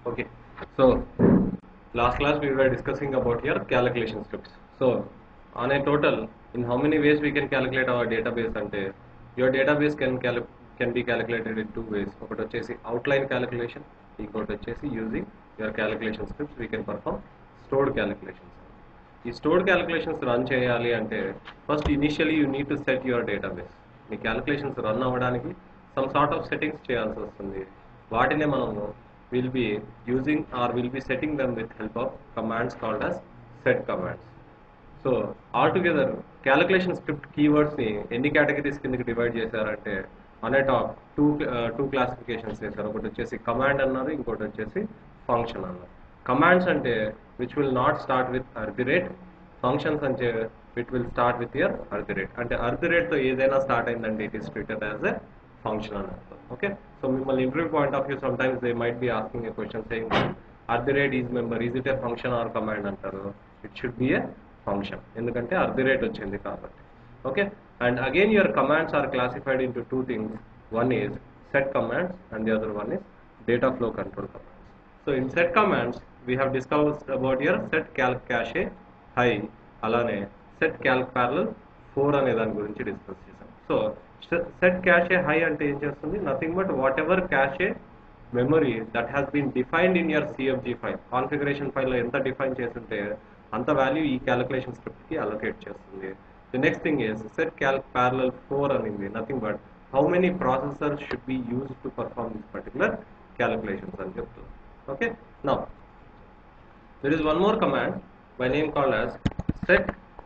Okay, so last class we were discussing about your calculation scripts. So on a total, in how many ways we can calculate our database ante your database can be calculated in two ways. ఒకటి వచ్చేసి outline calculation, ఇంకోటి వచ్చేసి using your calculation scripts we can perform stored calculations. ఈ stored calculations run చేయాలి అంటే first initially you need to set your database. Me calculations run అవ్వడానికి some sort of settings చేయాల్సి వస్తుంది. వాటినే మనము will be using or will be setting them with help of commands called as set commands. So altogether calculation script keywords ni ఎన్ని categories కిందకి divide చేశారంటే on a top two classifications చేశారు. ఒకటి వచ్చేసి కమాండ్ అన్నారు, ఇంకోటి వచ్చేసి ఫంక్షన్ అన్నారు. కమాండ్స్ అంటే which will not start with @, functions అంటే it will start with your @. అంటే @తో ఏదైనా స్టార్ట్ అయిందంటే it is treated as a function అని అర్థం. Okay, so మిమ్మల్ని interview point of view sometimes they might be asking a question saying @is member, is it a function or command అంటారు. it should be a function ఎందుకంటే @ వచ్చింది కాబట్టి. Okay, and again your commands are classified into two things. One is set commands and the other one is data flow control commands. So in set commands we have discussed about your set calc cache high అలానే set calc parallel 4 అనే దాని గురించి discuss చేసాం. So set cache high అంటే ఏం చేస్తుంది, nothing but whatever cache memory that has been defined in your CFG file, configuration ఫైల్లో ఎంత డిఫైన్ చేస్తుంటే అంత వాల్యూ ఈ క్యాలిక్యులేషన్ స్క్రిప్ట్కి అలొకేట్ చేస్తుంది. The next thing is set calc parallel 4 అనింది, nothing but how many processor should be use to perform this particular calculations అని చెప్తుంది. Okay, now there is one more command by name called as set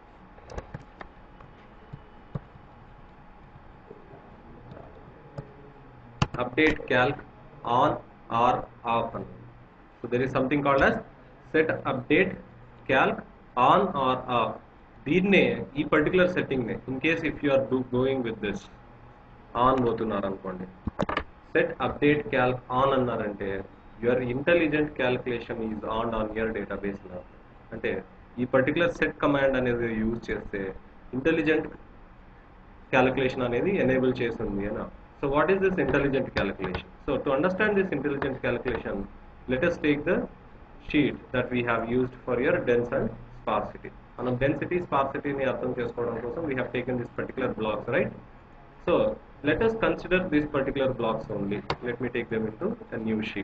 update calc on or off. So there is something called as set update calc on or off. దీన్నే ఈ particular setting నే in case if you are going with this on పోతున్నారు అనుకోండి, set update calc on అన్నారంటే your intelligent calculation is on your database. అంటే ఈ particular set command అనేది use చేస్తే ఇంటెలిజెంట్ క్యాల్కులేషన్ అనేది ఎనేబుల్ చేస్తుంది అని. So what is this intelligent calculation? So to understand this intelligent calculation, let us take the sheet that we have used for your dense and sparsity. Anam density sparsity ni artham chesukodam kosam we have taken this particular blocks, right? So let us consider these particular blocks only. Let me take them into a new sheet.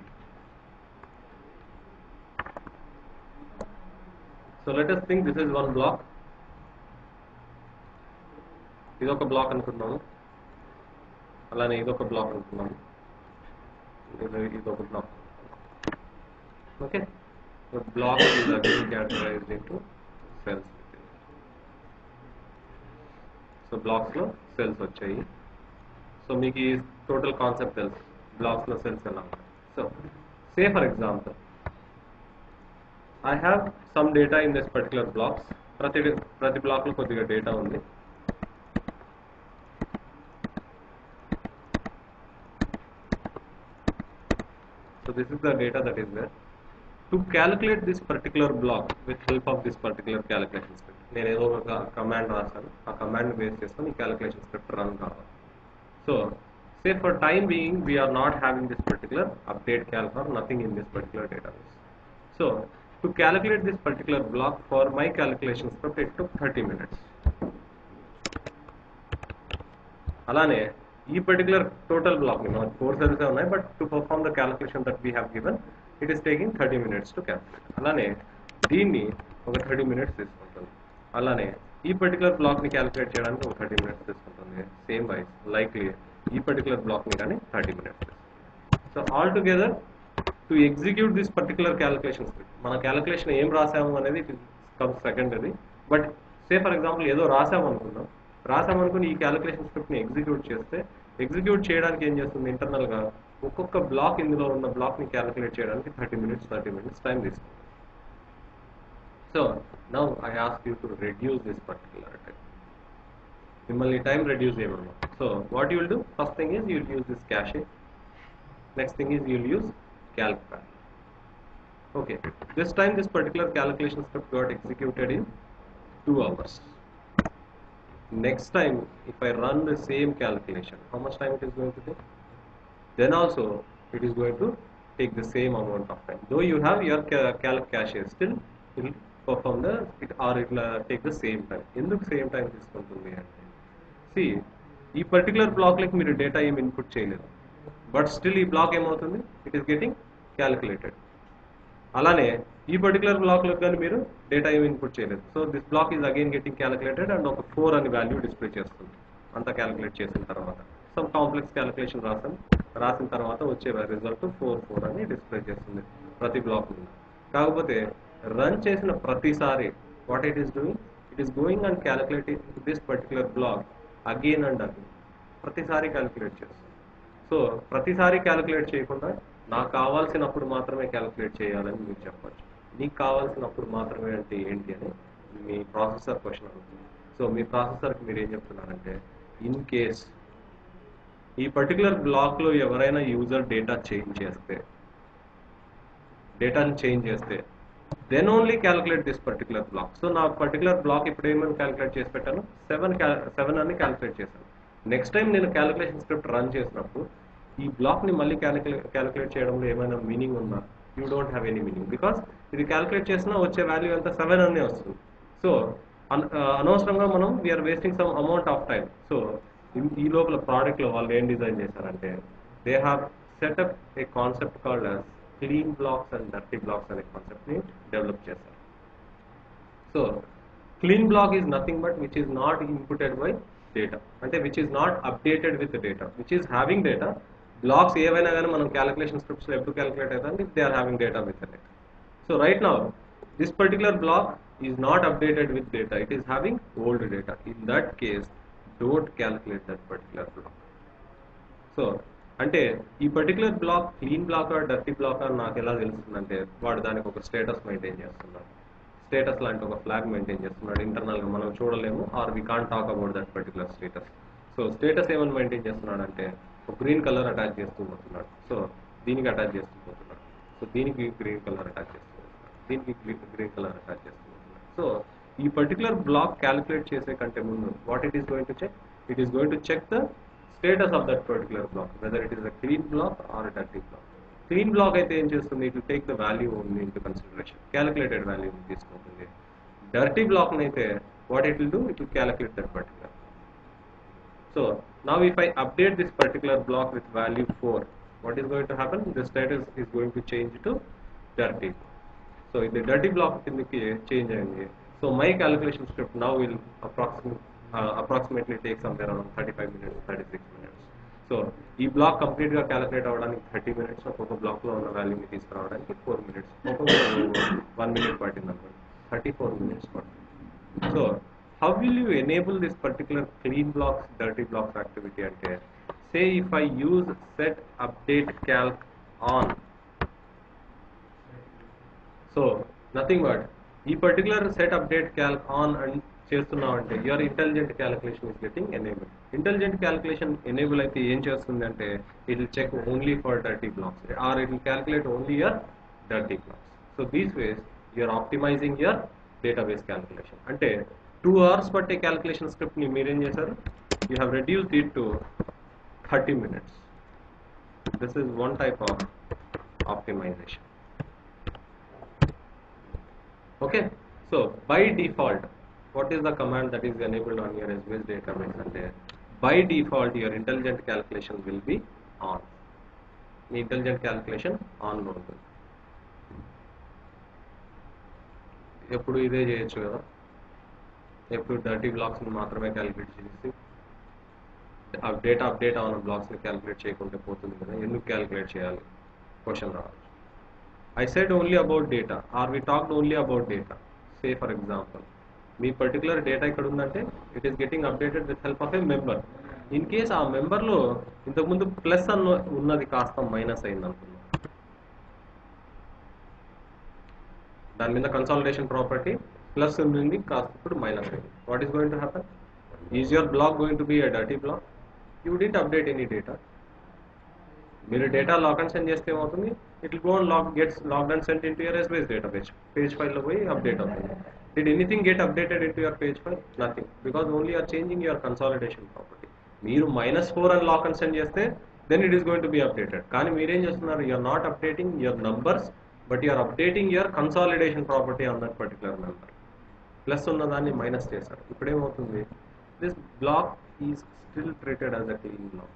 So let us think this is one block. ఇదొక block అనుకుందాము, అలానే ఇదొక block అనుకున్నాము, ఇదొక block. Okay, block is again characterized into cells. So బ్లాక్స్లో cells వచ్చాయి. So మీకు ఈ టోటల్ కాన్సెప్ట్ తెలుసు బ్లాక్స్లో సెల్స్ ఎలా ఉంటాయి. So say for example I have some data in this particular blocks. ప్రతి బ్లాక్లో కొద్దిగా డేటా ఉంది. So this is the data that is there. To calculate this particular block with help of this particular calculation script, నేను ఏదో ఒక command రాశాను, ఆ command base చేసుకొని ఈ calculation script రన్ కావాలి. So say for time being we are not having this particular update calc or nothing in this particular database. So to calculate this particular block for my calculation script it took 30 minutes. అలానే ఈ particular total black ని మనకు 4 cells ఉన్నాయి, but to perform the calculation that we have given it is taking 30 minutes to calculate. అలానే దీన్ని ఒక 30 minutes తీసుకుంటుంది. అలానే ఈ పర్టికులర్ బ్లాక్ ని క్యాలిక్యులేట్ చేయడానికి ఒక 30 minutes తీసుకుంటుంది. సేమ్ వైజ్ లైక్లీ ఈ పర్టికులర్ బ్లాక్ ని కానీ 30 minutes. So all together to execute this particular calculation script, మన క్యాలిక్యులేషన్ ఏం రాసాము అనేది comes secondary. But say for example ఏదో రాసామనుకుందాం, రాసామనుకుని ఈ క్యాలిక్యులేషన్ స్క్రిప్ట్ని ఎగ్జిక్యూట్ చేస్తే ఎగ్జిక్యూట్ చేయడానికి ఏం చేస్తుంది, ఇంటర్నల్గా ఒక్కొక్క బ్లాక్ ఇందులో ఉన్న బ్లాక్ని క్యాలిక్యులేట్ చేయడానికి 30 minutes టైం తీసుకుంటుంది. So now I ask you to reduce this particular time. మిమ్మల్ని టైం రెడ్యూస్ చేయమన్నా. So what you will do, first thing is you will use this cache, next thing is you will use calc parallel. Okay, this time this particular calculation script got executed in 2 hours. Next time if I run the same calculation, how much time it is going to take? Then also it is going to take the same amount of time. Though you have your calc cache, still it will perform it will take the same time. ఎందుకు same time తీసుకుంటుంది అంటే, see ఈ particular black లకి మీరు data ఏమి input చేయలేదు, but still ఈ block ఏమవుతుంది, ఇట్ ఈస్ గెటింగ్ క్యాలిక్యులేటెడ్. అలానే ఈ పర్టికులర్ బ్లాక్లో కానీ మీరు డేటా ఏమి ఇన్పుట్ చేయలేదు, so this block is again getting calculated and ఒక 4 అని వాల్యూ డిస్ప్లే చేస్తుంది అంతా క్యాలిక్యులేట్ చేసిన తర్వాత. సమ్ కాంప్లెక్స్ క్యాలిక్యులేషన్ రాసిన తర్వాత వచ్చే రిజల్ట్ 4 అని డిస్ప్లే చేస్తుంది ప్రతి బ్లాక్ మీద. కాకపోతే రన్ చేసిన ప్రతిసారి what it is doing, it is going and calculating this particular block again and again, ప్రతిసారి క్యాలిక్యులేట్ చేస్తుంది. సో ప్రతిసారి క్యాలిక్యులేట్ చేయకుండా నాకు కావాల్సినప్పుడు మాత్రమే క్యాలిక్యులేట్ చేయాలని మీరు చెప్పచ్చు. నీకు కావాల్సినప్పుడు మాత్రమే అంటే ఏంటి అని మీ ప్రాసెసర్ క్వశ్చన్ అడుగుతుంది. సో మీ ప్రాసెసర్కి మీరు ఏం చెప్తున్నారంటే, ఇన్ కేస్ ఈ పర్టికులర్ బ్లాక్లో ఎవరైనా యూజర్ డేటాని చేంజ్ చేస్తే then only calculate this particular block. So నా పర్టికులర్ బ్లాక్ ఇప్పుడు ఏమని క్యాలిక్యులేట్ చేసి పెట్టాను, 7 అని క్యాలిక్యులేట్ చేశాను. నెక్స్ట్ టైం నేను క్యాలిక్యులేషన్ స్క్రిప్ట్ రన్ చేసినప్పుడు ఈ బ్లాక్ని మళ్ళీ క్యాలిక్యులేట్ చేయడంలో ఏమైనా మీనింగ్ ఉందా? You don't have any meaning, because ఇది క్యాలిక్యులేట్ చేసినా వచ్చే వాల్యూ ఎంత 7 అనే వస్తుంది. సో అనవసరంగా మనం we're wasting some amount of time. So ఈ లోపల ప్రోడక్ట్లో వాళ్ళు ఏం డిజైన్ చేశారంటే, they have set up a concept called as clean blocks and dirty blocks అనే కాన్సెప్ట్ని డెవలప్ చేశారు. So clean block is nothing but which is not inputted by data, అంటే which is not updated with data, which is having data. Blocks ఏవైనా కానీ మనం calculation స్క్రిప్ట్స్లో ఎప్పుడు calculate అవుతుంది, if they are having data with data. So right now this particular block is not updated with data, it is having old data. In that case don't calculate that particular block. So అంటే ఈ particular block clean block or dirty block అని నాకు ఎలా తెలుస్తుందంటే, వాడు దానికి ఒక status maintain చేస్తున్నాడు, status లాంటి ఒక ఫ్లాగ్ మెయింటైన్ చేస్తున్నాడు. ఇంటర్నల్గా మనం చూడలేము, or we can't talk about that particular status. So status ఏమని మెయింటైన్ చేస్తున్నాడు అంటే, ఒక గ్రీన్ కలర్ అటాచ్ చేస్తూ పోతున్నాడు. సో దీనికి అటాచ్ చేస్తూ పోతున్నాడు, సో దీనికి గ్రీన్ కలర్ అటాచ్ చేస్తూ పోతున్నాడు, దీనికి గ్రీన్ కలర్ అటాచ్ చేస్తూ పోతున్నాడు. సో ఈ పర్టికులర్ బ్లాక్ క్యాలిక్యులేట్ చేసే కంటే ముందు what it is going to check, it is going to check the status of that particular block, whether it is a clean block or dirty block. Clean block అయితే ఏం చేస్తుంది, it will take the value only into consideration, calculated వాల్యూని తీసుకుంటుంది. Dirty బ్లాక్ని అయితే what it will do, it will calculate that particular. So now if I update this particular block with value 4, what is going to happen, the status is going to change to dirty. So if the dirty block change aayenge, so my calculation script now will approximately take somewhere around 35 minutes, 36 minutes. So ఈ block complete గా calculate అవ్వడానికి 30 minutes, ఒక్కొక్క black లో ఉన్న వాల్యూని తీసుకురావడానికి 4 minutes, ఒక్కొక్క 1 minute పట్టింది అనుకోండి, 34 minutes పడుతుంది. So how will you enable this particular clean blocks dirty blocks activity ante, say if I use set update calc on, so nothing but ee particular set update calc on and చేస్తున్నామంటే your intelligent calculation is getting enabled. Intelligent calculation enable అయితే ఏం చేస్తుంది అంటే, it will check only for dirty blocks or it will calculate only your dirty blocks. So these ways you are optimizing your database calculation. అంటే 2 hours పట్టే calculation స్క్రిప్ట్ని మీరేం చేశారు, you have reduced it to 30 minutes. This is one type of optimization. Okay, so by default what is the command that is enabled on your SBase database అంటే, by default your intelligent calculation will be on. మీ intelligent calculation on లో ఉంటుంది. ఎప్పుడు ఇదే చేయొచ్చు కదా, ఎప్పుడు dirty బ్లాక్స్ని మాత్రమే క్యాలిక్యులేట్ చేసి డేటా అప్డేట్ అవున బ్లాక్స్ని క్యాలిక్యులేట్ చేయకుంటే పోతుంది కదా, ఎందుకు క్యాలిక్యులేట్ చేయాలి క్వశ్చన్ రావచ్చు. I said only about data or we talked only about data. Say for example మీ పర్టికులర్ డేటా ఇక్కడ ఉందంటే it is getting updated with help of a member. In case ఆ మెంబర్లో ఇంతకుముందు ప్లస్ అన్న ఉన్నది కాస్త మైనస్ అయింది అనుకున్నాం, దాని మీద కన్సాలిడేషన్ ప్రాపర్టీ ప్లస్ ఉంది కాస్త ఇప్పుడు మైనస్ అయింది. What is going to happen, is your block going to be a dirty block? You did update any data. మీరు డేటా లాక్ అండ్ సెండ్ చేస్తే ఏమవుతుంది, it will go and gets locked and sent into your SBase database. Page ఫైల్లో పోయి update అవుతుంది. Did anything get updated into your page file? Nothing, because only you are changing your consolidation property. మీరు -4 అని lock and send చేస్తే then it is going to be updated. కానీ మీరేం చేస్తున్నారు, you are not updating your numbers, but you are updating your consolidation property on that particular member. Plus ఉన్నదాన్ని minus చేశారు. ఇప్పుడు ఏమవుతుంది, this block is still treated as a clean block.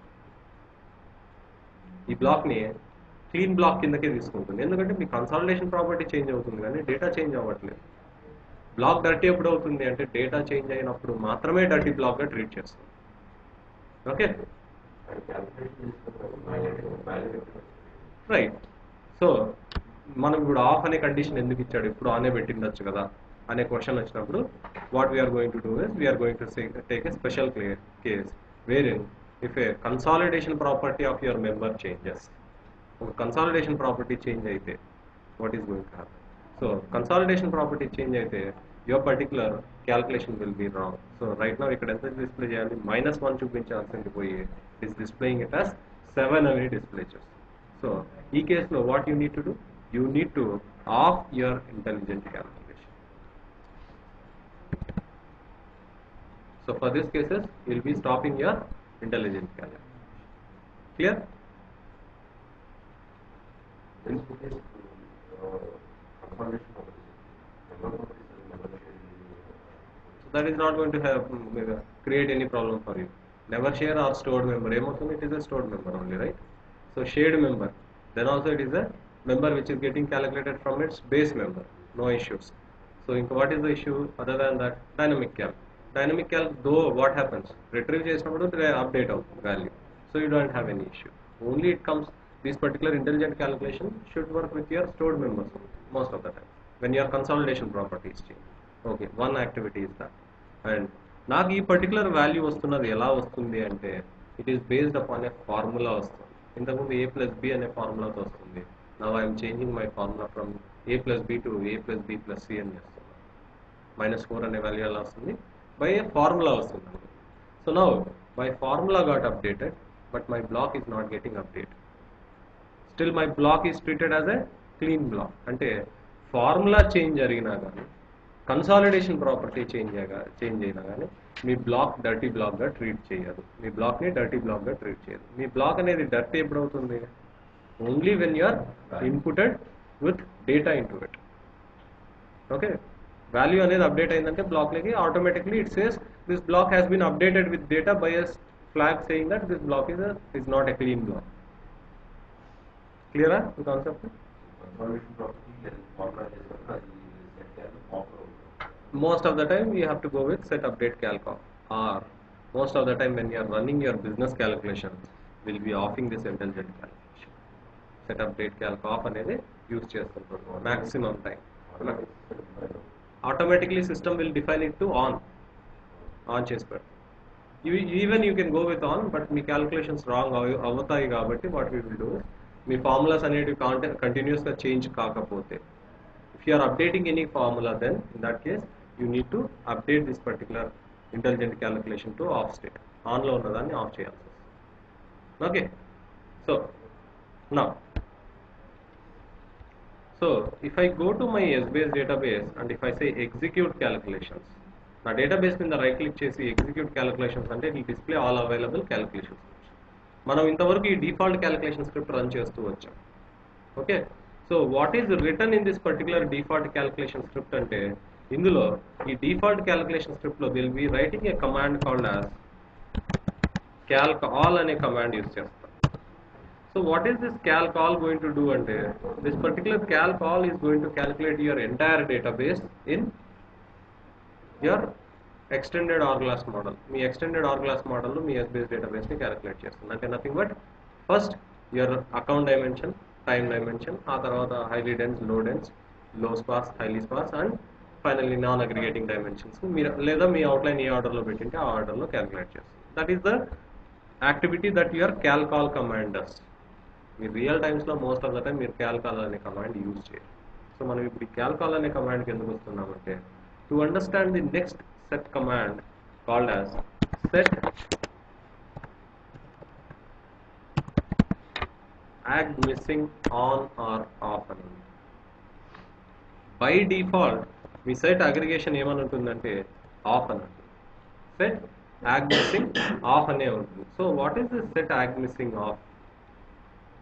ఈ బ్లాక్ని clean black కిందకే తీసుకుంటుంది, ఎందుకంటే మీ కన్సాలిడేషన్ ప్రాపర్టీ చేంజ్ అవుతుంది కానీ డేటా చేంజ్ అవ్వట్లేదు. బ్లాక్ డర్టీ ఎప్పుడు అవుతుంది అంటే డేటా చేంజ్ అయినప్పుడు మాత్రమే డర్టీ బ్లాక్గా ట్రీట్ చేస్తుంది. Okay right. సో మనం ఇప్పుడు ఆఫ్ అనే కండిషన్ ఎందుకు ఇచ్చాడు, ఇప్పుడు ఆనే పెట్టిండొచ్చు కదా అనే క్వశ్చన్ వచ్చినప్పుడు what we're going to do is we're going to take a special case wherein if a consolidation property of your member changes. ఒక కన్సాలిడేషన్ ప్రాపర్టీ చేంజ్ అయితే what is going to happen. So consolidation property change అయితే your particular calculation will be wrong. So right now ఇక్కడ ఎంత display చేయాలి, -1 చూపించాల్సింది పోయి it is displaying it as 7 అని display చేస్తుంది. సో ఈ కేసులో what you need to do, you need to off your intelligent calculation. So for these cases you will be stopping your intelligent calculation. Clear? So that is not going to have create any problem for you. Never share or stored member. It is a stored member only, right? So shared member, then also it is a member which is getting calculated from its base member. No issues. So what is the issue other than that? Dynamic calc. Dynamic calc, though what happens, retrieve చేసినప్పుడు update అవుతుంది value, so you don't have any issue. Only it comes, this particular intelligent calculation should work with your stored members most of the time when your consolidation property is changed. Okay, one activity is that. And నాకు ఈ particular value వస్తున్నది ఎలా వస్తుంది అంటే it is based upon a formula వస్తుంది. ఇంతకుముందు a+b అనే ఫార్ములాతో వస్తుంది. Now I'm changing my formula from a+b to a+b+c అని చేస్తున్నాను. -4 అనే వాల్యూ ఎలా వస్తుంది, by a formula వస్తుంది. So now my formula got updated but my block is not getting updated. Still my block is treated as a clean block. అంటే formula change జరిగినా కానీ consolidation property change అయినా కానీ మీ block dirty బ్లాక్గా treat చేయదు, మీ బ్లాక్ని డర్టీ బ్లాక్గా ట్రీట్ చేయదు. మీ బ్లాక్ అనేది డర్టీ ఎప్పుడు అవుతుంది, only when you are inputted with data into it. Okay, value అనేది అప్డేట్ అయిందంటే బ్లాక్ లోకి automatically it says this block has been updated with data by a flag saying that this block is not a clean block. క్లియరా ఈ concept? Most of the time you have to go with set update calc off, or most of the time when you are running your business calculation will be offing this intelligent calculation. Set update calc off అనేది use చేస్తుంటారు maximum time. Automatically system will define it to on చేసి పెడతాం. Even you can go with on, but me calculations wrong అవుతాయి కాబట్టి what we will do is మీ formulas అనేవి కంటిన్యూస్గా change కాకపోతే, if you are updating any formula, then in that case you need to update this particular intelligent calculation to off state. On లో ఉన్నదాన్ని off చేయాల్సి వస్తుంది. Okay, so now so if I go to my SBase database and if I say execute calculations, నా database మీద right click చేసి execute calculations అంటే ఈ display all available calculations. మనం ఇంతవరకు ఈ డిఫాల్ట్ క్యాలిక్యులేషన్ స్క్రిప్ట్ రన్ చేస్తూ వచ్చాం. Okay, so what is return in this particular default calculation script అంటే ఇందులో ఈ డిఫాల్ట్ క్యాలిక్యులేషన్ స్క్రిప్ట్లో will be writing a command called as calc all అనే కమాండ్ యూజ్ చేస్తాం. So what is this calc all going to do ante, this particular calc all is going to calculate your entire database in your extended hourglass model. మీ extended hourglass model లో మీ SBase database ని calculate చేస్తుంది. అంటే nothing but first your account dimension, time dimension, ఆ తర్వాత highly dense, low dense, low sparse, highly sparse and finally non aggregating dimensions మీరు లేదా మీ outline ఏ order లో పెట్టింటే ఆ ఆర్డర్ లో క్యాలిక్యులేట్ చేస్తుంది. That is the activity that your calc all command does. మీరు real టైమ్స్లో మోస్ట్ ఆఫ్ ద టైం మీరు calc all అనే కమాండ్ యూజ్ చేయాలి. సో మనం ఇప్పుడు calc all అనే కమాండ్కి ఎందుకు వస్తున్నామంటే to understand the next set command called as set ag missing on or off అని. బై డిఫాల్ట్ మీ సెట్ అగ్రిగేషన్ ఏమని ఉంటుందంటే ఆఫ్ అని ఉంటుంది. సెట్ ag missing ఆఫ్ అనే ఉంటుంది. So what is this set ag missing off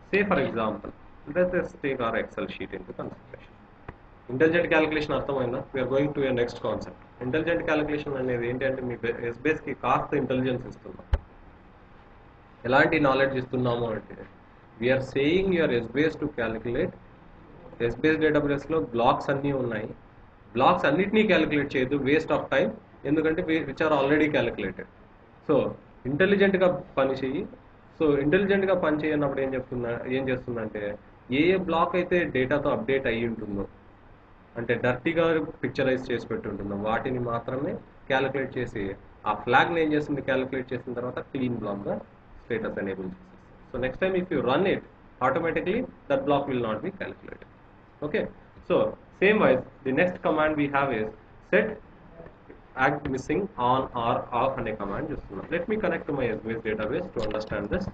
Say for example, let us take our Excel sheet into consideration. Intelligent calculation అర్థమైందా? We're going to next concept. Intelligent calculation అనేది ఏంటంటే మీ ఎస్బేస్కి కాస్త intelligence ఇస్తున్నాం. ఎలాంటి knowledge ఇస్తున్నాము అంటే we're saying your Essbase to calculate. Essbase డేటాబేస్లో blocks అన్నీ ఉన్నాయి. బ్లాక్స్ అన్నిటినీ క్యాలిక్యులేట్ చేయొద్దు, వేస్ట్ ఆఫ్ టైం, ఎందుకంటే which are already calculated. So ఇంటెలిజెంట్గా పని చెయ్యి. సో ఇంటెలిజెంట్గా పని చేయనప్పుడు ఏం చేస్తుందంటే ఏ బ్లాక్ అయితే డేటాతో అప్డేట్ అయ్యి ఉంటుందో, అంటే డర్టీగా పిక్చరైజ్ చేసి పెట్టి ఉంటుందో వాటిని మాత్రమే క్యాలిక్యులేట్ చేసి ఆ ఫ్లాగ్ని ఏం చేస్తుంది, క్యాలిక్యులేట్ చేసిన తర్వాత క్లీన్ బ్లాక్గా స్టేటస్ ఎనేబుల్ చేస్తుంది. So next time if you run it, automatically that block will not be calculated. Okay, so same wise the next command we have is set act missing on or off అనే command చూస్తున్నాం. Let me connect to my Essbase database to understand this.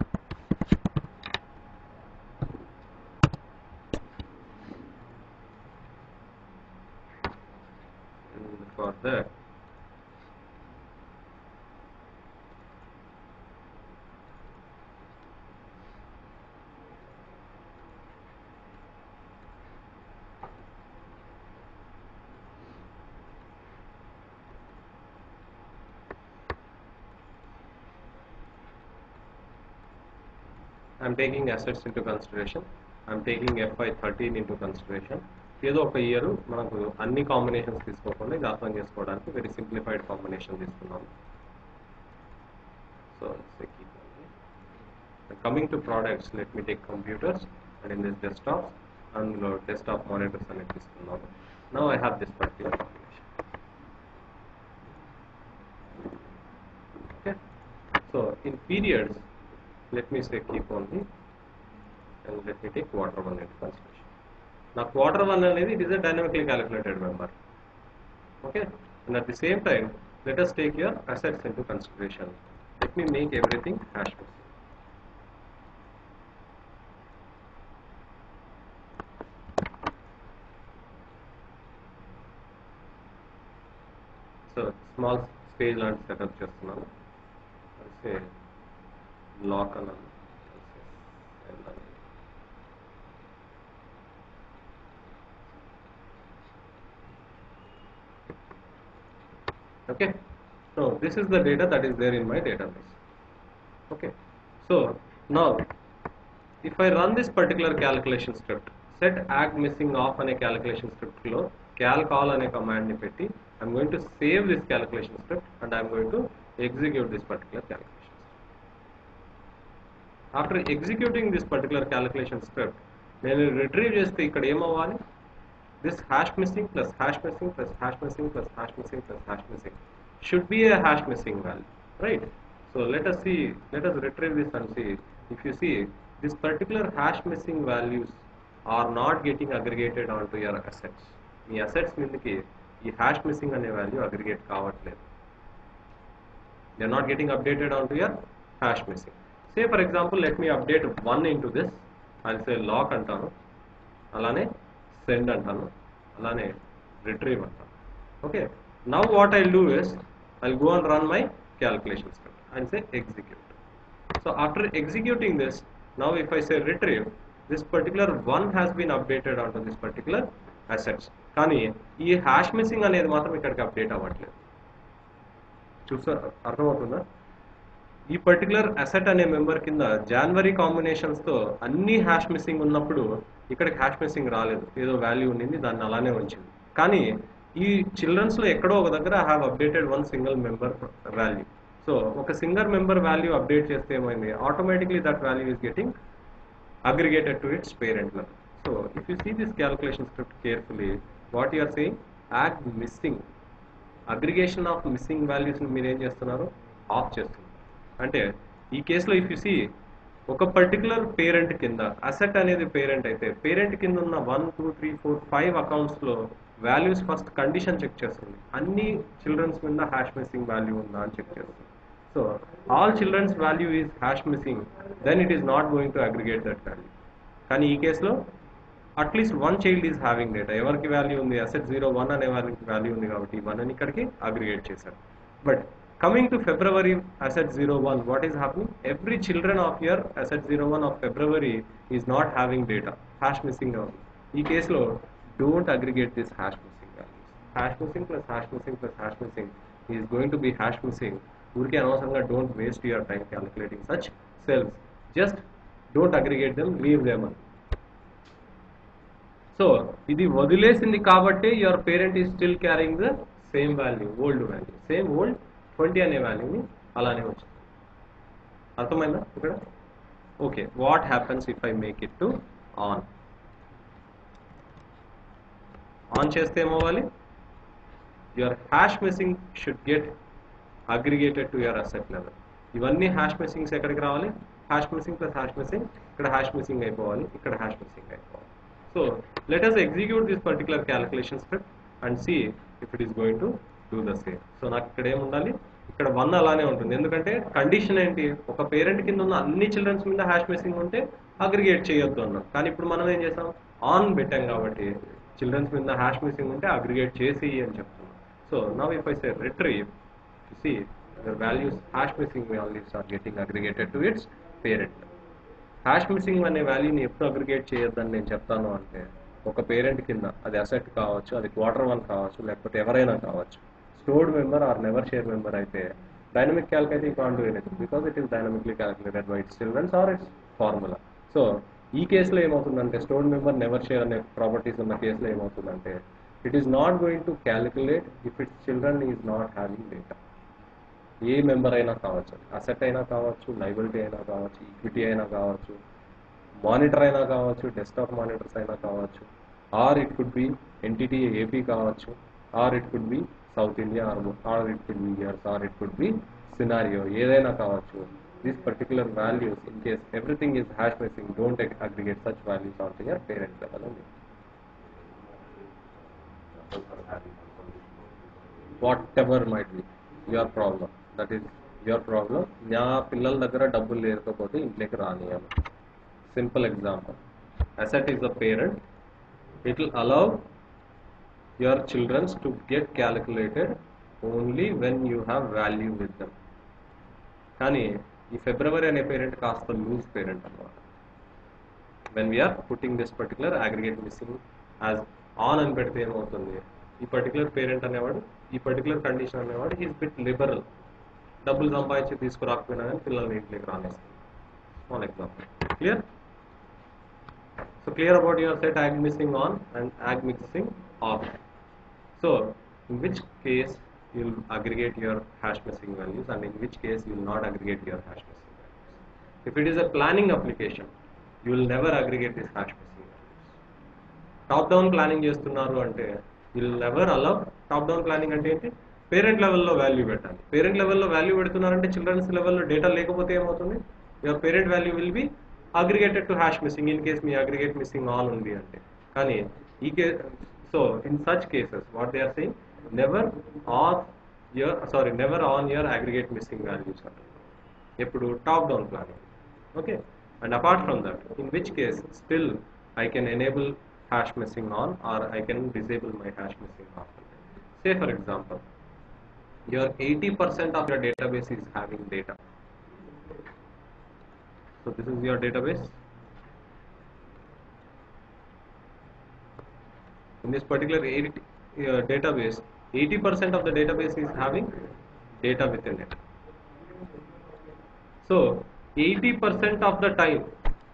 For that, I'm taking assets into consideration. I'm taking FY13 into consideration. ఏదో ఒక year మనకు అన్ని combinations తీసుకోకుండా ఇది అర్థం చేసుకోవడానికి వెరీ సింప్లిఫైడ్ కాంబినేషన్ తీసుకున్నాము. So coming to products, let me take computers and in this desktop, అందులో డెస్క్టాప్ మానిటర్స్ అనేది తీసుకున్నాము. Now I have this particular combination. Okay, so in periods, let me say keep only and let me take quarter one into consideration. Now quarter one అనేది it is a dynamically calculated number. Okay, and at the same time let us take your assets into consideration. Let me make everything hash missing. So small stage and setup చేస్తున్నాను. say lock అన్నాను. Okay, so this is the data that is there in my database. Okay, so now if I run this particular calculation script, set act missing off అనే calculation script లో calc all అనే command ని పెట్టి I'm going to save this calculation script and I'm going to execute this particular calculation. After executing this particular calculation script, నేను retrieve చేస్తే ఇక్కడ ఏమవ్వాలి, this hash missing plus hash missing plus hash missing plus hash missing plus hash missing should be a hash missing value, right? So let us retrieve this and see. If you see, this particular hash missing values are not getting aggregated onto your assets. Me assets మీదకి ఈ hash missing అనే value aggregate కావట్లేదు. They are not getting updated onto your hash missing. Say for example, let me update 1 into this. I'll say lock అంటాను, అలానే send అంటాను, అలానే retrieve అంటాను. Okay, now what I'll do is I'll go and run my calculation script and say execute. So after executing this, now if I say retrieve, this particular 1 has been updated onto this particular assets. కానీ ఈ hash missing అనేది మాత్రం ఇక్కడికి update అవ్వట్లేదు. చూసారు, అర్థమవుతుందా? ఈ particular asset అనే మెంబర్ కింద జనవరి కాంబినేషన్స్తో అన్ని హ్యాష్ మిస్సింగ్ ఉన్నప్పుడు ఇక్కడికి హ్యాష్ మిస్సింగ్ రాలేదు, ఏదో వాల్యూ ఉండింది, దాన్ని అలానే ఉంచింది. కానీ ఈ చిల్డ్రన్స్లో ఎక్కడో ఒక దగ్గర I have updated one single member value. So ఒక సింగిల్ మెంబర్ వాల్యూ అప్డేట్ చేస్తే ఏమైంది, automatically that value is getting aggregated to its parent level. So if you see this calculation script carefully, what you're saying, act missing, aggregation of missing వాల్యూస్ని మీరు ఏం చేస్తున్నారు, off చేస్తున్నారు. అంటే ఈ కేసులో ఇఫ్ యు సీ, ఒక పర్టికులర్ పేరెంట్ కింద అసెట్ అనేది పేరెంట్ అయితే పేరెంట్ కింద ఉన్న 1 2 3 4 5 అకౌంట్స్లో వాల్యూస్ ఫస్ట్ కండిషన్ చెక్ చేస్తుంది, అన్ని చిల్డ్రన్స్ మీద హ్యాష్ మిస్సింగ్ వాల్యూ ఉందా అని చెక్ చేస్తుంది. So all childrens value is hash missing, then it is not going to aggregate that value. కానీ ఈ కేసులో at least one child is having data, ఎవరికి వాల్యూ ఉంది, అసెట్ 0 1 అనే వాల్యూకి వాల్యూ ఉంది కాబట్టి 1 అని ఇక్కడికి అగ్రిగేట్ చేశారు. But Coming to February asset 01, what is happening? Every children of your asset 01 of February is not having data. Hash missing value. ఈ కేసులో don't aggregate this hash missing values. Hash missing plus hash missing plus hash missing is going to be hash missing. ఊరికే అనవసరంగా don't waste your time calculating such cells. Just don't aggregate them, leave them. So ఇది వదిలేసింది కాబట్టి your parent is still carrying the same value, old value, same old 20 అనే వాల్యూని అలానే వచ్చింది. అర్థమైందా ఇక్కడ? Okay, what happens if I make it to on? On చేస్తే ఏమవ్వాలి? Your hash missing should get aggregated to your asset level. ఇవన్నీ hash missings ఎక్కడికి రావాలి? Hash missing plus hash missing, ఇక్కడ హ్యాష్ మిస్సింగ్ అయిపోవాలి, ఇక్కడ హ్యాష్ మిస్సింగ్ అయిపోవాలి. So let us execute this particular calculation script and see if it is going to do the same. So నాకు ఇక్కడ ఏముండాలి? ఇక్కడ 1 అలానే ఉంటుంది. ఎందుకంటే కండిషన్ ఏంటి? ఒక పేరెంట్ కింద ఉన్న అన్ని చిల్డ్రన్స్ మీద హ్యాష్ మిస్సింగ్ ఉంటే అగ్రిగేట్ చేయొద్దు అన్నాం. కానీ ఇప్పుడు మనం ఏం చేసాం? ఆన్ పెట్టాం కాబట్టి చిల్డ్రన్స్ మీద హ్యాష్ మిస్సింగ్ ఉంటే అగ్రిగేట్ చేసి అని చెప్తున్నాం. So now if I say retrieve, you see the values hash missing values are getting aggregated to its parent. Hash missing అనే వాల్యూని ఎప్పుడు అగ్రిగేట్ చేయొద్దని నేను చెప్తాను అంటే, ఒక పేరెంట్ కింద అది అసెట్ కావచ్చు, అది Q1 కావచ్చు, లేకపోతే ఎవరైనా కావచ్చు, stored member or never share member అయితే డైనమిక్ క్యాల్క్ అయితే you can't do anything because it is dynamically calculated by its childrens or its formula. So ఈ కేసులో ఏమవుతుందంటే, స్టోర్డ్ మెంబర్ నెవర్ షేర్ అనే ప్రాపర్టీస్ ఉన్న కేసులో ఏమవుతుందంటే, it is not going to calculate if its children is not having data. ఏ member అయినా కావచ్చు, అసెట్ అయినా కావచ్చు, లైబిలిటీ అయినా కావచ్చు, ఈక్విటీ అయినా కావచ్చు, మానిటర్ అయినా కావచ్చు, డెస్క్టాప్ మానిటర్స్ అయినా కావచ్చు, or it could be entity AP కావచ్చు, or it could be south India, or it could be years, or it could be scenario, ఏదైనా కావచ్చు. These particular values in case everything is hash missing, don't aggregate such values on to your parent level అండి. Whatever might be your problem, that is your problem. నా పిల్లల దగ్గర డబ్బులు లేకపోతే ఇంట్లోకి రానియాలి. Simple example, asset is the parent, it will allow your children to get calculated only when you have value with them. కానీ ఈ ఫిబ్రవరి అనే పేరెంట్ కాస్త లూజ్ పేరెంట్ అన్నమాట. when we are putting this particular aggregate missing as on అని పెడితే ఏమవుతుంది, ఈ particular parent అనేవాడు, ఈ పర్టికులర్ కండిషన్ అనేవాడు ఈజ్ బిట్ లిబరల్, డబ్బులు సంపాదించి తీసుకురాకపోయినా కానీ పిల్లల్ని ఇంట్లోకి రానేస్తుంది. Small example. Clear? So clear about your set ag missing on and ag missing off. So in which case you will aggregate your hash missing values and in which case you will not aggregate your hash missing values. If it is a planning application, you will never aggregate this hash missing values. Top down planning చేస్తున్నారు అంటే you will never allow. Top down planning అంటే ఏంటి? Parent లెవెల్లో value పెట్టాలి. Parent లెవెల్లో value పెడుతున్నారంటే childrens లెవెల్లో data లేకపోతే ఏమవుతుంది? Your parent value will be aggregated to hash missing in case me aggregate missing on undi ante. Kani ee case, so in such cases what they are saying, never on your aggregate missing values eppudu top down planning. Okay, and apart from that, in which case still I can enable hash missing on or I can disable my hash missing off. Say for example, your 80% of your database is having data. So this is your database. In this particular database, 80% of the database is having data within it. So 80% of the time,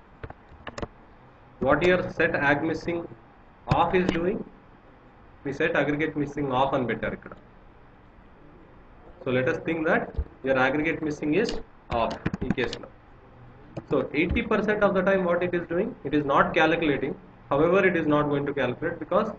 what your set ag missing off is doing, we set aggregate missing off and better. So let us think that your aggregate missing is off in case now. So 80% of the time what it is doing, it is not calculating. However, it is not going to calculate because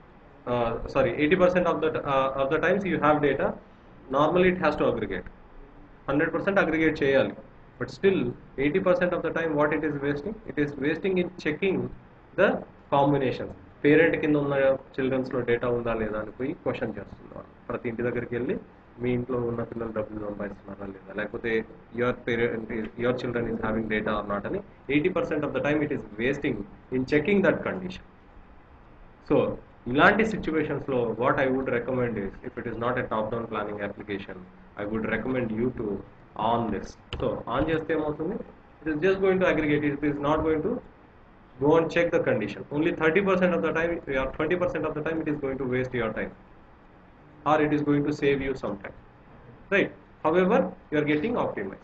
80% of the times you have data, normally it has to aggregate. 100% aggregate cheyali, but still 80% of the time what it is wasting, it is wasting in checking the combinations. Parent కింద ఉన్న children's లో data ఉందా లేదా అని పోయి question చేస్తున్నారు. ప్రతి ఇంటి దగ్గరికి వెళ్ళి మీ ఇంట్లో ఉన్న పిల్లలు డబ్బులు సంపాదిస్తున్నారా లేదా, లేకపోతే your children is having data or not అని 80% of the time it is wasting in checking that condition. So ఇలాంటి సిచ్యువేషన్స్లో what I would recommend is if it is not a top down planning application I would recommend you to on this. So on చేస్తే ఏమవుతుంది, it is just going to aggregate, it is not going to go and check the condition. Only 30% of the time or 20% of the time it is going to waste your time, or it is going to save you some time, right? However, you are getting optimized.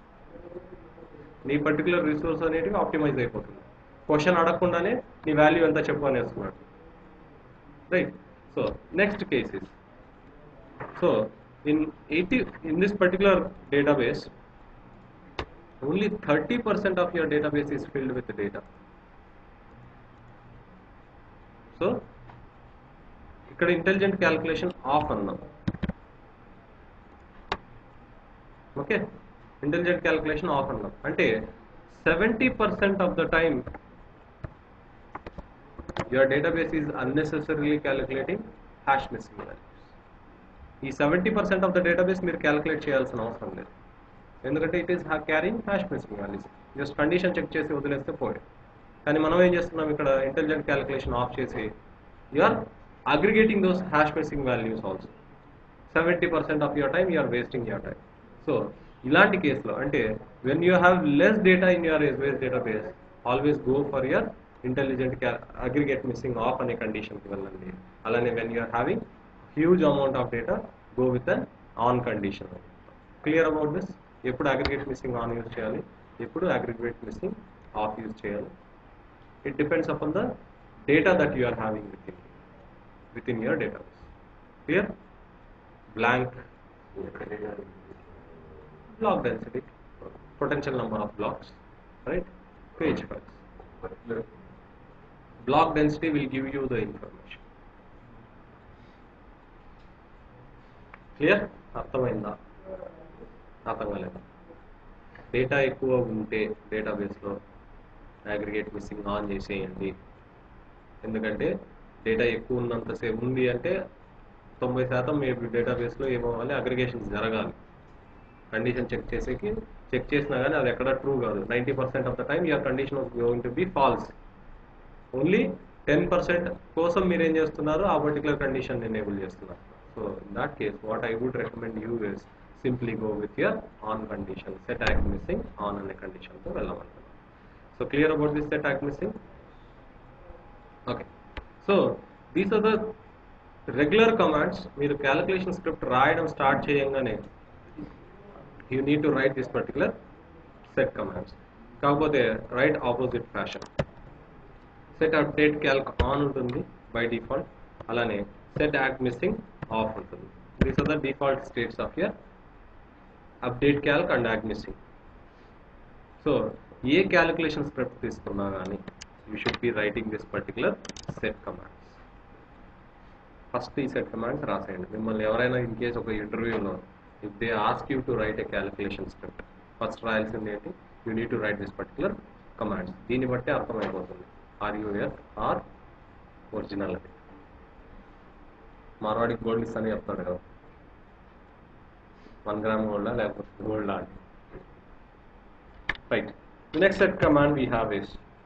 నీ particular resource అనేది optimize అయిపోతుంది. Question అడగకుండానే నీ వాల్యూ ఎంత చెప్పు అనేస్తున్నాడు, right? So next cases, so in this particular database only 30% of your database is filled with data. So ఇక్కడ ఇంటెలిజెంట్ క్యాలిక్యులేషన్ ఆఫ్ అన్నాం. ఓకే, ఇంటెలిజెంట్ క్యాలిక్యులేషన్ ఆఫ్ అన్నాం అంటే 70% of the time your database is unnecessarily calculating hash missing values. ఈ 70% of the database మీరు calculate చేయాల్సిన అవసరం లేదు, ఎందుకంటే it is carrying hash missing values. Just condition check చేసి వదిలేస్తే పోయి. కానీ మనం ఏం చేస్తున్నాం ఇక్కడ, ఇంటెలిజెంట్ క్యాలిక్యులేషన్ ఆఫ్ చేసి you are aggregating those hash missing values also. 70% of your time you are wasting your time. So ఇలాంటి కేసులో అంటే when you have less data in your SBase database, always go for your intelligent aggregate missing off అనే కండిషన్కి వెళ్ళండి. అలానే when you are having huge amount of data, go with an on condition. Clear about this? ఎప్పుడు aggregate missing on use చేయాలి, ఎప్పుడు aggregate missing off use చేయాలి. It depends upon the data that you are having within your database. Clear? Blank block density, potential number of blocks, right? Page files. Block density will give you the information. Clear? అర్థమైందా? అర్థం కాలేదా? Data ఎక్కువ ఉంటే డేటాబేస్లో aggregate missing on చేసేయండి. ఎందుకంటే data ఎక్కువ ఉన్నంతసేపు ఉంది అంటే 90% మీ డేటాబేస్లో ఏమవ్వాలి, అగ్రిగేషన్ జరగాలి. కండిషన్ చెక్ చేసినా కానీ అది ఎక్కడ ట్రూ కాదు. 90% of the time your condition was going to be false. Only 10% కోసం మీరు ఏం చేస్తున్నారు, ఆ పర్టికులర్ కండిషన్ ఎనేబుల్ చేస్తున్నారు. So in that case what I would recommend you is simply go with your on condition, set act missing on అనే కండిషన్తో వెళ్ళమంటున్నాను. So clear about this set act missing? Okay. So these are the regular commands. మీరు calculation script రాయడం start చేయగానే you need to write this particular set commands. కాకపోతే write opposite fashion. set update calc on ఉంటుంది by default, అలానే set act missing off ఉంటుంది. These are the default states of your update calc and act missing. So ఏ calculation script తీసుకున్నా కానీ you should be writing this particular set commands. First ఈ set commands రాసేయండి. మిమ్మల్ని ఎవరైనా in case ఒక ఇంటర్వ్యూలో if they ask you to write a calculation script, first రాయాల్సింది ఏంటి, you need to write this particular commands. దీన్ని బట్టి అర్థమైపోతుంది ఆర్యూఎఫ్ ఆర్ ఒరిజినల్ అని. మార్వాడికి గోల్డ్ ఇస్తానే చెప్తాడు కదా, 1 గ్రామ్ గోల్డా లేకపోతే గోల్డా అని, right? The next set command we have is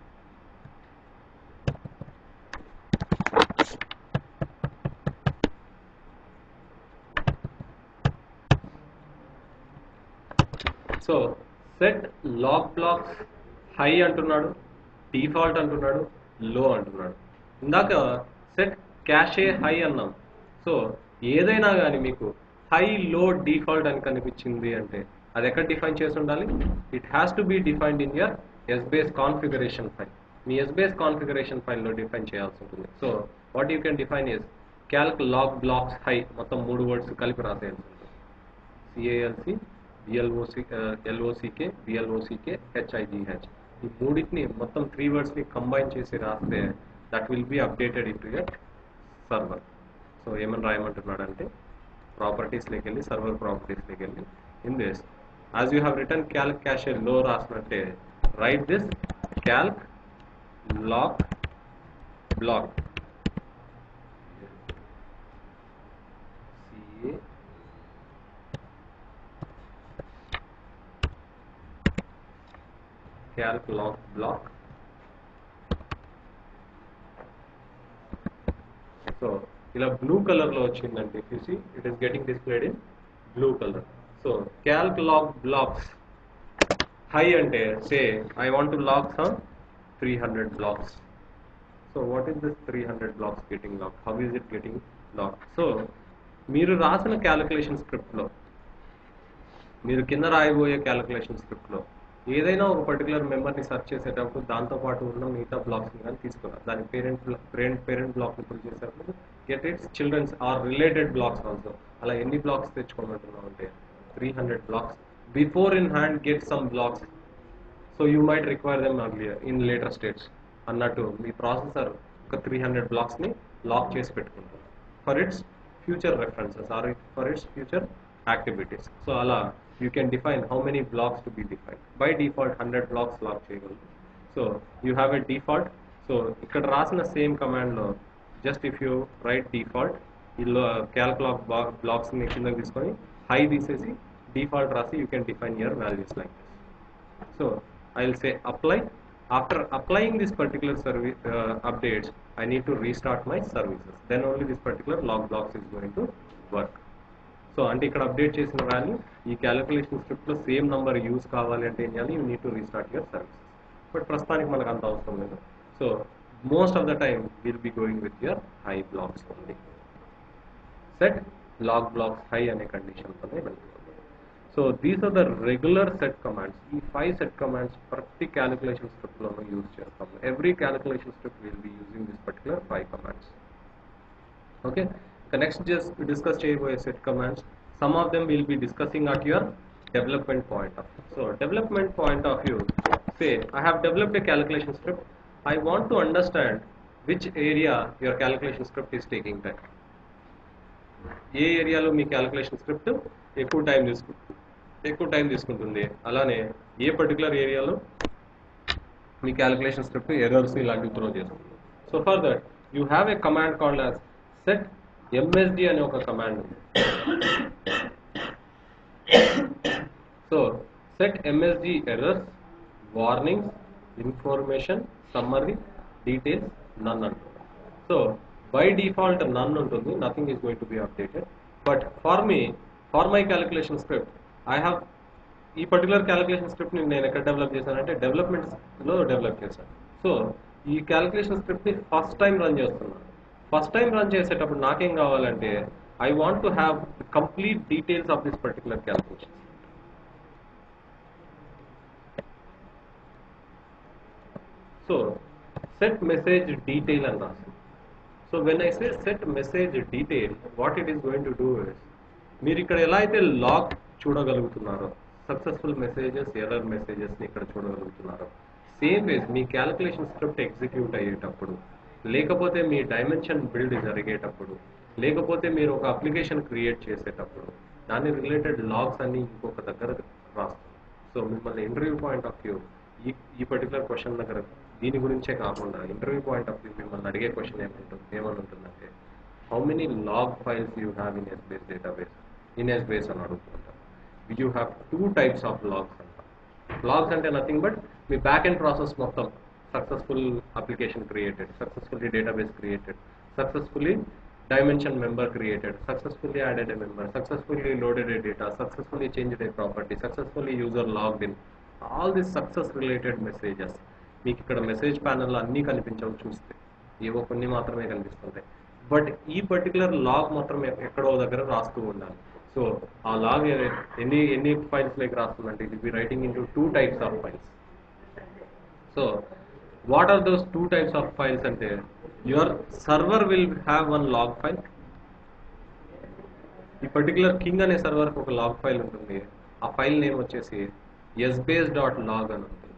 so set log blocks high అంటున్నాడు, డిఫాల్ట్ అంటున్నాడు, లో అంటున్నాడు. ఇందాక సెట్ క్యాషే హై అన్నాం. సో ఏదైనా కానీ మీకు హై, లో, డిఫాల్ట్ అని కనిపించింది అంటే అది ఎక్కడ డిఫైన్ చేసి ఉండాలి? It has to be defined in your Essbase configuration file. మీ ఎస్బేస్ కాన్ఫిగరేషన్ ఫైల్లో డిఫైన్ చేయాల్సి ఉంటుంది. So what you can define is calc log blocks high, మొత్తం 3 వర్డ్స్ కలిపి రాసేయాల్సి ఉంటుంది. సిఏఎల్సి, ఎల్ఓసికే, బిఎల్ఓసికే, హెచ్ఐజిహెచ్, ఈ మూడింటిని మొత్తం 3 వర్డ్స్ని కంబైన్ చేసి రాస్తే that will be updated in to your server. So ఏమని రాయమంటున్నాడు అంటే ప్రాపర్టీస్లోకి వెళ్ళి, సర్వర్ ప్రాపర్టీస్లోకి వెళ్ళి, in this as you have written calc cache low రాసినట్టే write this calc log block calc log block so ఇలా బ్లూ కలర్లో వచ్చిందండి. If you see it is getting displayed in blue colour. So calc log blocks high ante say I want to log some 300 blocks. So what is this 300 blocks getting logged? How is it getting logged? So మీరు రాసిన calculation స్క్రిప్ట్లో, మీరు కింద రాయబోయే calculation స్క్రిప్ట్లో ఏదైనా ఒక particular మెంబర్ని search చేసేటప్పుడు దాంతోపాటు ఉన్న మిగతా బ్లాక్స్ని కానీ తీసుకున్నారు. దాని పేరెంట్ బ్లాక్ని ఫుల్ చేసేటప్పుడు get its childrens or related blocks also. అలా ఎన్ని బ్లాక్స్ తెచ్చుకోమంటున్నాం అంటే 300 blocks. Before in hand get some blocks, so you might require them earlier in later states అన్నట్టు మీ ప్రాసెసర్ ఒక 300 బ్లాక్స్ ని లాక్ చేసి పెట్టుకుంటారు for its future references or for its future activities. So అలా you can define how many blocks to be define. By default 100 blocks lock చేయగలరు. So you have a default. So ఇక్కడ రాసిన same కమాండ్లో just if you write default, ఇలా calc log బ్లాక్స్ని కిందకి తీసుకొని high తీసేసి default rasi you can define your values like this. So I'll say apply. After applying this particular service updates, I need to restart my services. Then only this particular log blocks is going to work. So ante ikkada update chesina value ee calculation script lo same number use kavali ante em cheyali, you need to restart your services. But prastaniki manaku anta avasaram ledhu. So most of the time we'll be going with your high blocks only. Set log blocks high ane condition tone velthundi. So these are the regular set commands. ఈ 5 set commands ప్రతి calculation script లోనూ use చేస్తాము. Every calculation script will be using this particular 5 commands. Okay. The next just discuss చేయబోయే set commands. Some of them will be discussing at your development point of view. So development point of view, say I have developed a calculation script. I want to understand which area your calculation script is taking time. ఏ ఏరియాలో మీ calculation script ఎక్కువ time తీసుకుంటుంది, అలానే ఏ పర్టికులర్ ఏరియాలో మీ క్యాలిక్యులేషన్ స్క్రిప్ట్ ఎర్రర్స్ ఇలాంటివి త్రో చేస్తుంది. So for that you have a command called as set MSD అనే ఒక కమాండ్ ఉంది. సో set MSD errors, warnings, information, summary, details, none అంటుంది. సో by default none ఉంటుంది, nothing is going to be updated. But for my calculation script, I have ఈ particular calculation script ని నేను ఎక్కడ డెవలప్ చేశానంటే డెవలప్మెంట్స్లో డెవలప్ చేశాను. సో ఈ క్యాలిక్యులేషన్ స్క్రిప్ట్ ని ఫస్ట్ టైం రన్ చేస్తున్నాను. ఫస్ట్ టైం రన్ చేసేటప్పుడు నాకేం కావాలంటే I want to have complete details of this particular calculation. So set message detail అని రాసి. So when I say set message detail, what it is going to do is, మీరు ఇక్కడ ఎలా అయితే log చూడగలుగుతున్నారో, సక్సెస్ఫుల్ మెసేజెస్, ఎర్రర్ మెసేజెస్ ని ఇక్కడ చూడగలుగుతున్నారో, సేమ్ వేస్ మీ క్యాలిక్యులేషన్ స్క్రిప్ట్ ఎగ్జిక్యూట్ అయ్యేటప్పుడు, లేకపోతే మీ డైమెన్షన్ బిల్డ్ జరిగేటప్పుడు, లేకపోతే మీరు ఒక అప్లికేషన్ క్రియేట్ చేసేటప్పుడు దాని రిలేటెడ్ లాగ్స్ అన్ని ఇంకొక దగ్గర రాస్తాం. సో మిమ్మల్ని ఇంటర్వ్యూ పాయింట్ ఆఫ్ వ్యూ ఈ పర్టికులర్ క్వశ్చన్ దగ్గర దీని గురించే కాకుండా ఇంటర్వ్యూ పాయింట్ ఆఫ్ వ్యూ మిమ్మల్ని అడిగే క్వశ్చన్ ఏమని ఉంటుందంటే how many log files you have in Essbase database, in Essbase అని అడుగుతుంటారు. You have 2 types of logs అంట. లాగ్స్ అంటే నథింగ్ బట్ మీ బ్యాక్ ఎండ్ ప్రాసెస్ మొత్తం successful application created, successfully database created, successfully dimension member created, successfully added a member, successfully loaded a data, successfully changed a property, successfully user logged in, all this success related messages మీకు ఇక్కడ message ప్యానల్లో అన్నీ కనిపించవు. చూస్తే ఏవో కొన్ని మాత్రమే కనిపిస్తుంటాయి. But ఈ పర్టికులర్ లాగ్ మాత్రం ఎక్కడో దగ్గర రాస్తూ ఉండాలి. సో ఆ లాగ్ ఎన్ని ఫైల్స్ లైక్ రాస్తుందంటే it be writing in 2 types of files. So what are those 2 types of files అంటే your server will have 1 log file. ఈ పర్టికులర్ కింగ్ అనే సర్వర్కి ఒక లాగ్ ఫైల్ ఉంటుంది. ఆ ఫైల్ నేమ్ వచ్చేసి sbase.log అని ఉంటుంది.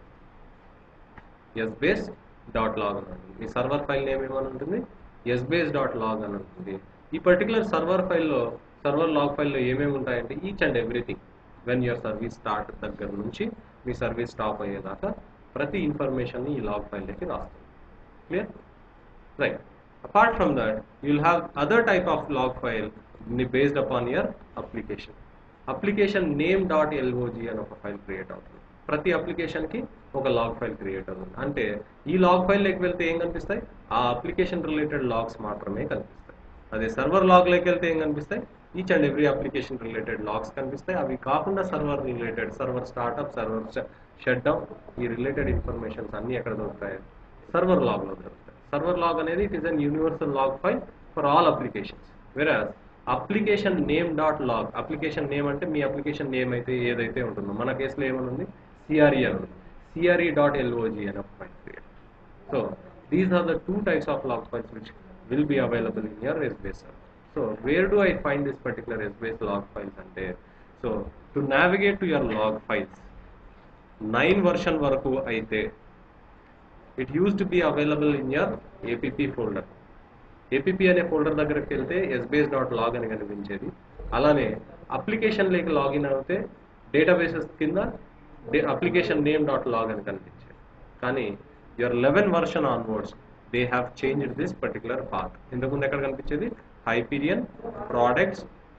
sbase.log అని ఉంటుంది. మీ సర్వర్ ఫైల్ నేమ్ ఏమని ఉంటుంది, sbase.log అని ఉంటుంది. ఈ పర్టికులర్ సర్వర్ లాగ్ ఫైల్లో ఏమేమి ఉంటాయంటే each and everything when your service start దగ్గర నుంచి మీ సర్వీస్ స్టాప్ అయ్యేదాకా ప్రతి ఇన్ఫర్మేషన్ని ఈ లాగ్ ఫైల్లోకి రాస్తుంది. Clear? Right. Apart from that you will have other type of log file based upon your application. Application నేమ్.log అని ఒక ఫైల్ క్రియేట్ అవుతుంది. ప్రతి అప్లికేషన్కి ఒక లాగ్ ఫైల్ క్రియేట్ అవుతుంది. అంటే ఈ లాగ్ ఫైల్ లోకి వెళ్తే ఏం కనిపిస్తాయి? ఆ అప్లికేషన్ రిలేటెడ్ లాగ్స్ మాత్రమే కనిపిస్తాయి. అదే సర్వర్ లాగ్ లోకి వెళ్తే ఏం కనిపిస్తాయి? Each and every application related logs కనిపిస్తాయి. అవి కాకుండా server related, server startup, server shut down, ఈ రిలేటెడ్ ఇన్ఫర్మేషన్స్ అన్ని ఎక్కడ దొరుకుతాయి? సర్వర్ లాగ్ లో దొరుకుతాయి. సర్వర్ లాగ్ అనేది it is an universal log file for all applications. వెరాజ్ application name dot log, application name అంటే మీ అప్లికేషన్ నేమ్ అయితే ఏదైతే ఉంటుందో, మన కేసులో ఏమనుంది? CRE అని ఉంది. CRE.log అని ఒక file create. So these are the two types of log files which will be available in your SBase server. So where do I find this particular SBase log files ante? So to navigate to your log files, 9 version varaku aithe it used to be available in your app folder. app అనే folder దగ్గరికి వెళ్తే sbase.log అని కనిపించేది. అలానే application లేక login అవుతే databases కింద application name dot log అని కనిపించేది. కానీ your 11 version onwards they have changed this particular path. ఇంతకుముందు ఎక్కడ కనిపించేది? Hyperion, products,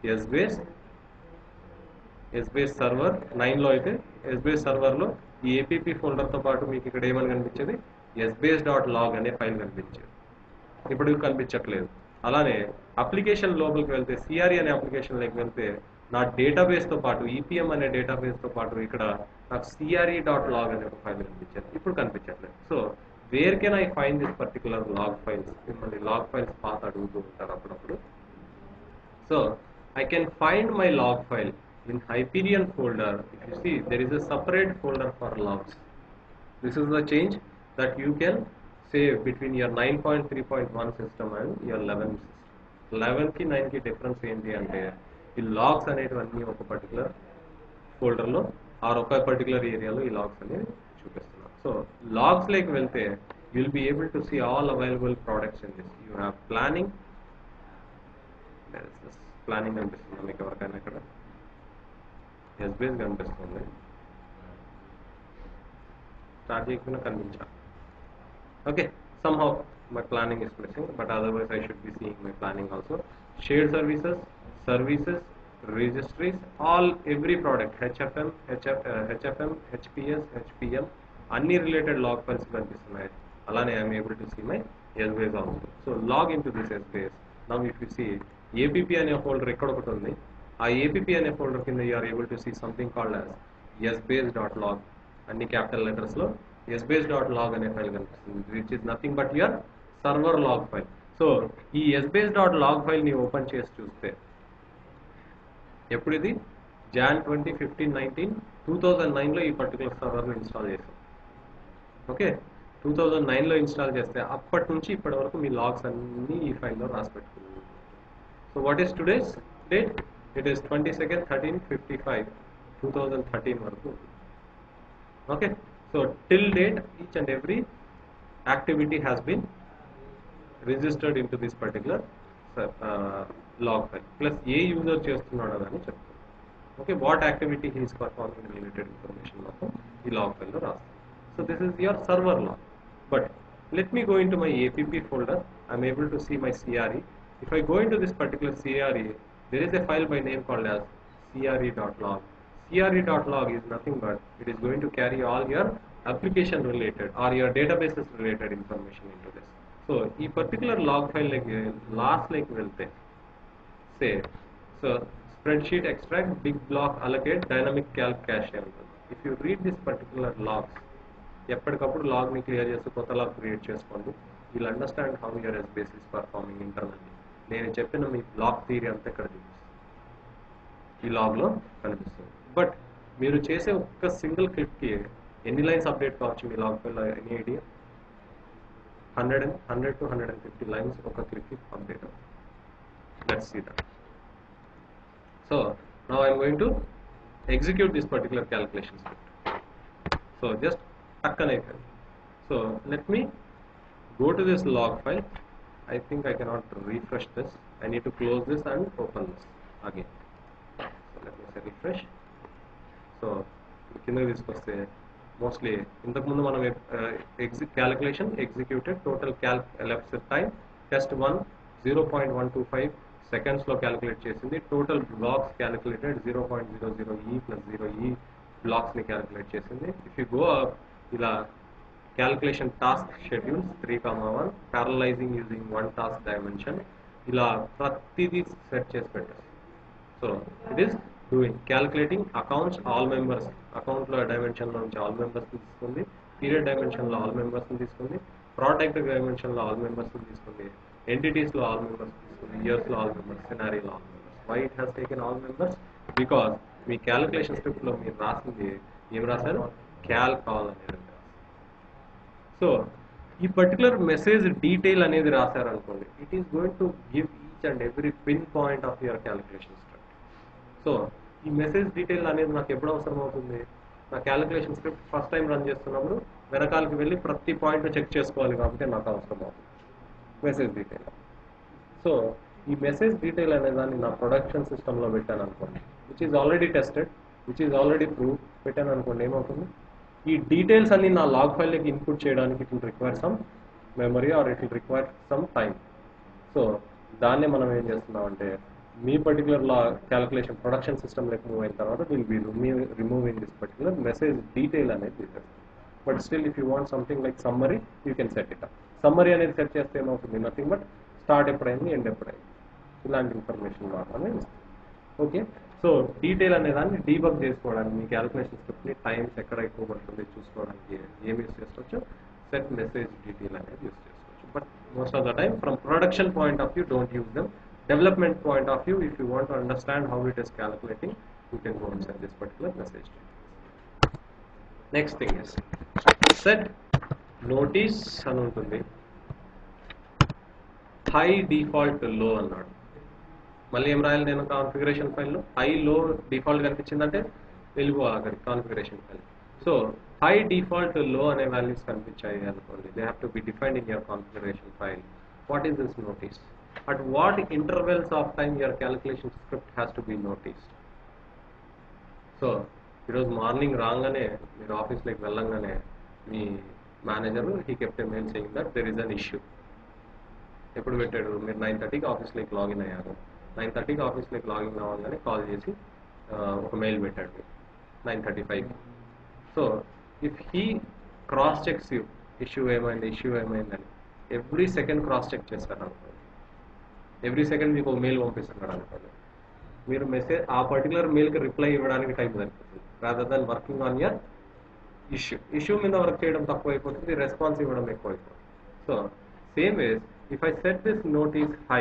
Essbase server. 9లో అయితే ఎస్బేస్ సర్వర్లో ఈ ఏపీపీ ఫోల్డర్తో పాటు మీకు ఇక్కడ ఏమని కనిపించేది? sbase.log అనే ఫైల్ కనిపించేది. ఇప్పుడు కనిపించట్లేదు. అలానే అప్లికేషన్ లోపలికి వెళ్తే CRE అనే అప్లికేషన్లోకి వెళ్తే నా డేటాబేస్తో పాటు EPM అనే డేటాబేస్తో పాటు ఇక్కడ నాకు CRE.log అనే ఒక ఫైల్ కనిపించేది. ఇప్పుడు కనిపించట్లేదు. So where can I find this particular log files? మిమ్మల్ని లాగ్ ఫైల్స్ పాత అడుగుతూ ఉంటారు అప్పుడప్పుడు. So I can find my log file in Hyperion folder. If you see, there is a separate folder for logs. This is the change that you can save between your 9.3.1 system and your 11 system. 11 కి 9 కి difference ఏంటి అంటే ఈ logs అనేటివన్నీ ఒక particular ఫోల్డర్లో or ఒక particular ఏరియాలో ఈ లాగ్స్ అనేవి చూపిస్తున్నారు. సో లాగ్స్ లేకి వెళ్తే you will be able to see all available products in this. You have planning, planning కనిపిస్తుంది మీకు ఎవరికైనా ఇక్కడ ఎస్బేస్ కనిపిస్తుంది. స్టార్ట్ చేయకుండా కనిపించాలి. Okay, somehow my planning is missing, but otherwise I should be seeing my planning also. Shared services, registries, all every product, HFM, HPS, HPM, any related log files కనిపిస్తున్నాయి. అలానే I am able to see my SBase also. So log into this SBase. Now if you see APP అనే folder ఎక్కడ ఒకటి ఉంది. ఆ APP అనే folder కింద you are able to see something called as sbase.log. అన్ని క్యాపిటల్ లెటర్స్ లో sbase.log అనే ఫైల్ కనిపిస్తుంది, which is nothing but your server log file. So ఈ sbase.log ఫైల్ ని ఓపెన్ చేసి చూస్తే ఎప్పుడు ఇది Jan 20, 15, 2009లో ఈ పర్టికులర్ సర్వర్ని ఇన్స్టాల్ చేసాం. ఓకే, 2009లో ఇన్స్టాల్ చేస్తే అప్పటి నుంచి ఇప్పటి వరకు మీ లాగ్స్ అన్నీ ఈ ఫైల్లో రాసి పెట్టుకున్నాం. So what is today's date? It is 22nd 13/55 2013 వరకు. Okay, so till date each and every activity has been registered into this particular log file, plus ఏ యూజర్ చేస్తున్నాడో అని చెప్తాను. Okay, what activity he is performing related information మొత్తం ఈ log file లో రాస్తాం. So this is your server log. But let me go into my app folder. I am able to see my CRE. If I go into this particular CRE, there is a file by name called as CRE.log. CRE.log is nothing but it is going to carry all your application related or your databases related information into this. So ఈ particular log file like last like వెళ్తే say so spreadsheet extract, big block allocate, dynamic calc cache ఉంటుంది. If you read this particular logs, ఎప్పటికప్పుడు log ని clear చేసి కొత్త log create చేసుకోండి. Will understand how your SBase is performing internally. నేను చెప్పిన మీ black theory అంతా ఇక్కడ ఈ లాగ్ లో కనిపిస్తుంది. బట్ మీరు చేసే ఒక్క సింగిల్ క్లిక్ కి ఎన్ని లైన్స్ అప్డేట్ కావచ్చు మీ log file? Any idea? 100 to 150 lines ఒక క్లిక్ కి అప్డేట్ అవుతుంది. Let's see that. So now I'm going to execute this particular calculation script. So just టక్కన అయిపోయింది. So let me go to this log file. I think I cannot refresh this. I need to close this and open this again. So let me say refresh. So కిందకి తీసుకొస్తే mostly ఇంతకుముందు మనం calculation executed, total calc elapsed time test 1 0.125 సెకండ్స్లో calculate చేసింది. Total blocks calculated 0.00e + 0e బ్లాక్స్ని calculate చేసింది. If you go up ఇలా calculation task schedules 3, 1 parallelizing using one task dimension ఇలా ప్రతిదీ సెట్ చేసి పెట్టారు. So it is doing calculating accounts all members, అకౌంట్లో డైమెన్షన్లో నుంచి ఆల్ మెంబర్స్ తీసుకుంది, పీరియడ్ డైమెన్షన్లో ఆల్ మెంబర్స్ తీసుకుంది, ప్రోడక్ట్ డైమెన్షన్లో ఆల్ మెంబర్స్ తీసుకుంది, ఎంటిటీస్లో ఆల్ మెంబర్స్ తీసుకుంది, ఇయర్స్లో ఆల్ మెంబర్స్, సినారీలో all members. Why it has taken all members? Because మీ క్యాలిక్యులేషన్ స్క్రిప్ట్లో మీరు రాసింది ఏం రాశారు? క్యాల్ కాల్ అనేది. సో ఈ పర్టికులర్ మెసేజ్ డీటెయిల్ అనేది రాశారనుకోండి, it is going to give each and every pin point of your calculation script. So ఈ మెసేజ్ డీటెయిల్ అనేది నాకు ఎప్పుడు అవసరం అవుతుంది? నా calculation script first time run చేస్తున్నప్పుడు వెనకాలకి వెళ్ళి ప్రతి పాయింట్ చెక్ చేసుకోవాలి కాబట్టి నాకు అవసరం అవుతుంది మెసేజ్ డీటెయిల్. సో ఈ మెసేజ్ డీటెయిల్ అనే దాన్ని నా ప్రొడక్షన్ సిస్టంలో పెట్టాను అనుకోండి, which is already tested, which is already prove పెట్టాను అనుకోండి, ఏమవుతుంది? ఈ డీటెయిల్స్ అన్ని నా లాగ్ ఫైల్లోకి ఇన్పుట్ చేయడానికి it will require some memory or it will require some time. So దాన్నే మనం ఏం చేస్తున్నాం అంటే, మీ పర్టికులర్ క్యాలిక్యులేషన్ ప్రొడక్షన్ సిస్టమ్లోకి మూవ్ అయిన తర్వాత will be removing this particular message detail అనేది తీసేస్తాం. But still if you want something like summary, you can set it up. Summary అనేది సెట్ చేస్తే ఏమవుతుంది? నథింగ్ బట్ స్టార్ట్ ఎప్పుడైంది, ఎండ్ ఎప్పుడైంది, ఇలాంటి ఇన్ఫర్మేషన్ మాత్రమే ఇస్తుంది. ఓకే, సో డీటెయిల్ అనే దాన్ని డీబగ్ చేసుకోవడానికి మీ క్యాలిక్యులేషన్ స్క్రిప్ట్ని టైమ్స్ ఎక్కడ ఎక్కువ పడుతుంది చూసుకోవడానికి ఏం యూస్ చేసుకోవచ్చు? సెట్ మెసేజ్ డీటెయిల్ అనేది యూస్ చేసుకోవచ్చు. But most of the time from production point of view don't use them. Development point of view, if you want to understand how it is calculating, you can go and set this particular message details. Next thing is set notice అని ఉంటుంది. High default లో అన్నాడు. మళ్ళీ ఏం రాయాలి నేను configuration ఫైల్లో? High లో డిఫాల్ట్ కనిపించిందంటే వెళ్ళిపో అక్కడికి configuration file. So high default low అనే వాల్యూస్ కనిపించాయి అనుకోండి, they have to be defined in your configuration file. What is this notice? At what intervals of time your calculation script has to be noticed? So ఈరోజు morning రాగానే మీరు ఆఫీస్లోకి వెళ్ళంగానే మీ manager he kept a mail saying that there is an issue. ఎప్పుడు పెట్టాడు? మీరు 9:30కి ఆఫీస్లోకి login అయ్యారు. 9:30కి ఆఫీస్లోకి లాగిన్ అవ్వగానే కాల్ చేసి ఒక మెయిల్ పెట్టాడు 9:35. So if he cross checks you, issue ఏమైందని ఎవ్రీ సెకండ్ క్రాస్ చెక్ చేస్తారు అనుకోండి, ఎవ్రీ సెకండ్ మీకు ఒక మెయిల్ పంపిస్తున్నాడు అనుకోండి, మీరు మెసేజ్ ఆ పర్టికులర్ మెయిల్కి రిప్లై ఇవ్వడానికి టైం సరిపోతుంది, rather than working on your issue మీద వర్క్ చేయడం తక్కువ అయిపోతుంది, రెస్పాన్స్ ఇవ్వడం ఎక్కువ అయిపోతుంది. So same ways if I set this notice high,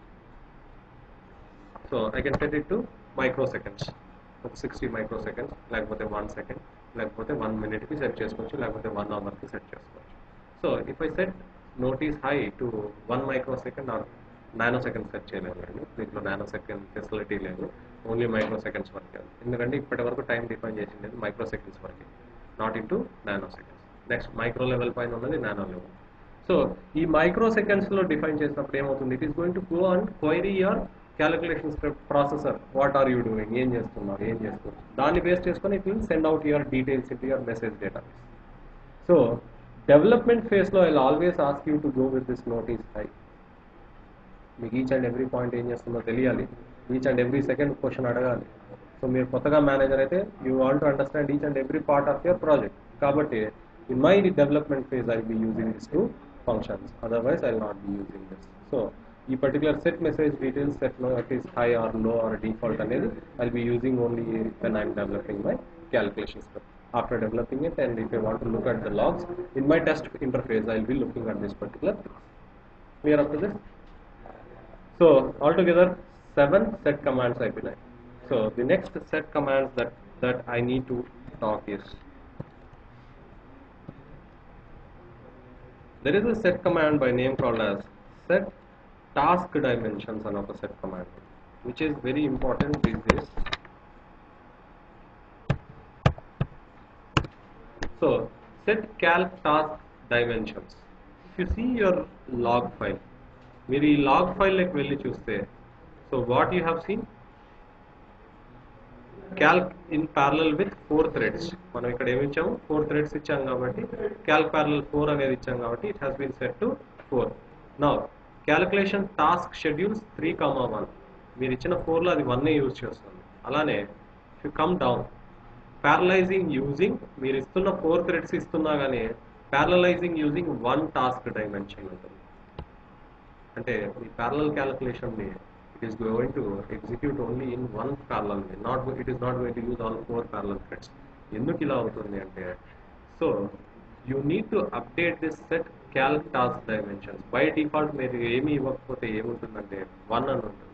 so I can set it to microseconds, ఒక 60 మైక్రో సెకండ్స్, లేకపోతే 1 సెకండ్, లేకపోతే 1 మినిట్కి సెట్ చేసుకోవచ్చు, లేకపోతే 1 అవర్కి సెట్ చేసుకోవచ్చు. So if I set notice high to 1 microsecond or nanosecond set చేయలేదండి, దీంట్లో nanosecond facility లేదు, ఓన్లీ మైక్రో సెకండ్స్ వరకే. ఎందుకంటే ఇప్పటి వరకు టైం డిఫైన్ చేసింది మైక్రో సెకండ్స్ వరకే, not in to nanoseconds. Next micro level పైన ఉన్నది నానో లెవెల్. సో ఈ మైక్రో సెకండ్స్లో డిఫైన్ చేసినప్పుడు ఏమవుతుంది? It is going to go and query your calculation script processor, what are you doing, ఏం చేస్తున్నారు, ఏం చేస్తున్నారు, దాన్ని బేస్ చేసుకొని it will send out your details in your message database. So development ఫేస్లో I will always ask you to go with this notice high. మీకు each and every point ఏం చేస్తుందో తెలియాలి, each and every second question అడగాలి. సో మీరు కొత్తగా manager అయితే you want to understand each and every part of your project. కాబట్టి in my development phase I will be using this 2 functions, otherwise I will not be using this. So ఈ particular set message details, set notice high or low or default అనేది I will be using only when I am developing my calculation script. After developing it, and if I want to look at the logs in my test interface, I will be looking at this particular thing. Clear up to this? So altogether 7 set commands I believe. So the next set commands that I need to talk is, there is a set command by name called as set task dimensions and of a set command, which is very important these days. So set calc task dimensions. If you see your log file, మీరు ఈ log file లెక్క వెళ్ళి చూస్తే, so what you have seen calc in parallel with 4 threads. మనం ఇక్కడ ఏమి ఇచ్చాము? 4 threads ఇచ్చాం కాబట్టి క్యాల్క్ ప్యారలల్ 4 అనేది ఇచ్చాం కాబట్టి it has been set to 4. Now calculation task schedules 3, 1. మీరు ఇచ్చిన 4లో అది 1 యూజ్ చేస్తుంది. అలానే if you come down parallelizing using మీరు ఇస్తున్న 4 థ్రెడ్స్ ఇస్తున్నా కానీ parallelizing using one task dimension ఉంటుంది. అంటే మీ parallel calculation ని it is going to execute only in one parallel way, it is not going to use all 4 parallel threads. ఎందుకు ఇలా అవుతుంది అంటే, so you need to update this set calc task dimensions. By default మీరు ఏమి ఇవ్వకపోతే ఏముంటుందంటే 1 అని ఉంటుంది.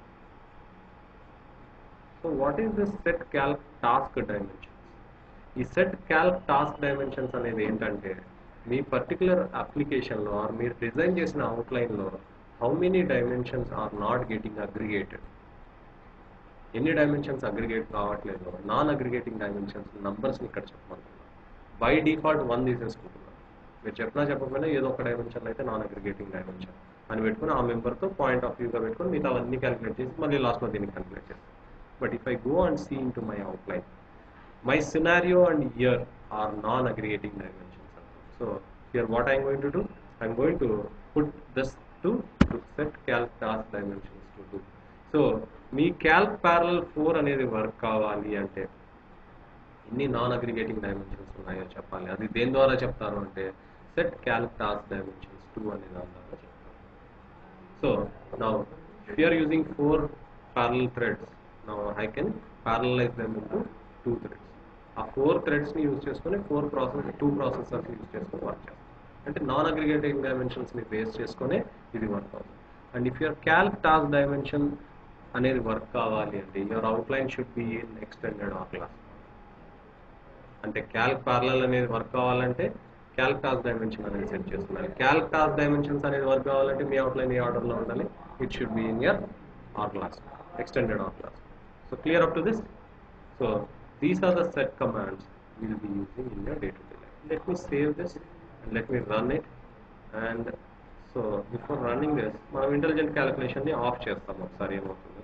So what is this set calc task dimensions? ఈ set calc task dimensions అనేది ఏంటంటే, మీ పర్టికులర్ అప్లికేషన్లో ఆర్ మీరు డిజైన్ చేసిన అవుట్లైన్లో how many dimensions are not getting aggregated, ఎన్ని డైమెన్షన్స్ అగ్రిగేట్ కావట్లేదు, నాన్ అగ్రిగేటింగ్ డైమెన్షన్స్ నంబర్స్ని ఇక్కడ చెప్పమంటున్నాను. By default 1 తీసేసుకుంటున్నాను. మీరు చెప్పకపోయినా ఏదో ఒక డైమెన్షన్ అయితే నాన్ అగ్రిగేటింగ్ డైమెన్షన్ అని పెట్టుకుని ఆ మెంబర్తో పాయింట్ ఆఫ్ వ్యూగా పెట్టుకుని మిగతా అవన్నీ క్యాలిక్యులేట్ చేసి మళ్ళీ లాస్ట్లో దీన్ని క్యాలిక్యులేట్ చేస్తాను. But if I go and see in to my outline, my scenario and year are non-aggregating dimensions. So here what I am going to do, I am going to put this to set calc task dimensions to do. So మీ calc parallel 4 అనేది work కావాలి అంటే ఎన్ని non aggregating dimensions ఉన్నాయో చెప్పాలి. అది దేని ద్వారా చెప్తారు అంటే set calc task dimensions 2 అనే దాని ద్వారా చెప్తారు. So now if you are using 4 parallel threads, now I can parallelize them into 2 threads. ఆ 4 థ్రెడ్స్ని యూజ్ చేసుకొని 2 ప్రాసెసర్స్ యూజ్ చేసుకొని వర్క్ చేస్తాం. అంటే నాన్ అగ్రిగేటింగ్ డైమెన్షన్స్ని బేస్ చేసుకొని ఇది వర్క్ అవుతుంది. And if your calc task dimension అనేది వర్క్ కావాలి అంటే your outline should be in extended or class. అంటే క్యాల్క్ ప్యారలల్ అనేది వర్క్ కావాలంటే క్యాల్క్ టాస్క్ డైమెన్షన్ అనేది సెట్ చేస్తున్నారు. క్యాల్క్ టాస్క్ డైమెన్షన్స్ అనేది వర్క్ కావాలంటే మీ అవుట్లైన్ ఏ ఆర్డర్లో ఉండాలి, it should be in your or class, extended or class. So clear up to this. So these are the set commands we will be using in your day-to-day life. Let me save this and let me run it. And so before running this, మనం intelligent calculation ని off చేస్తాం. ఒకసారి ఏమవుతుంది,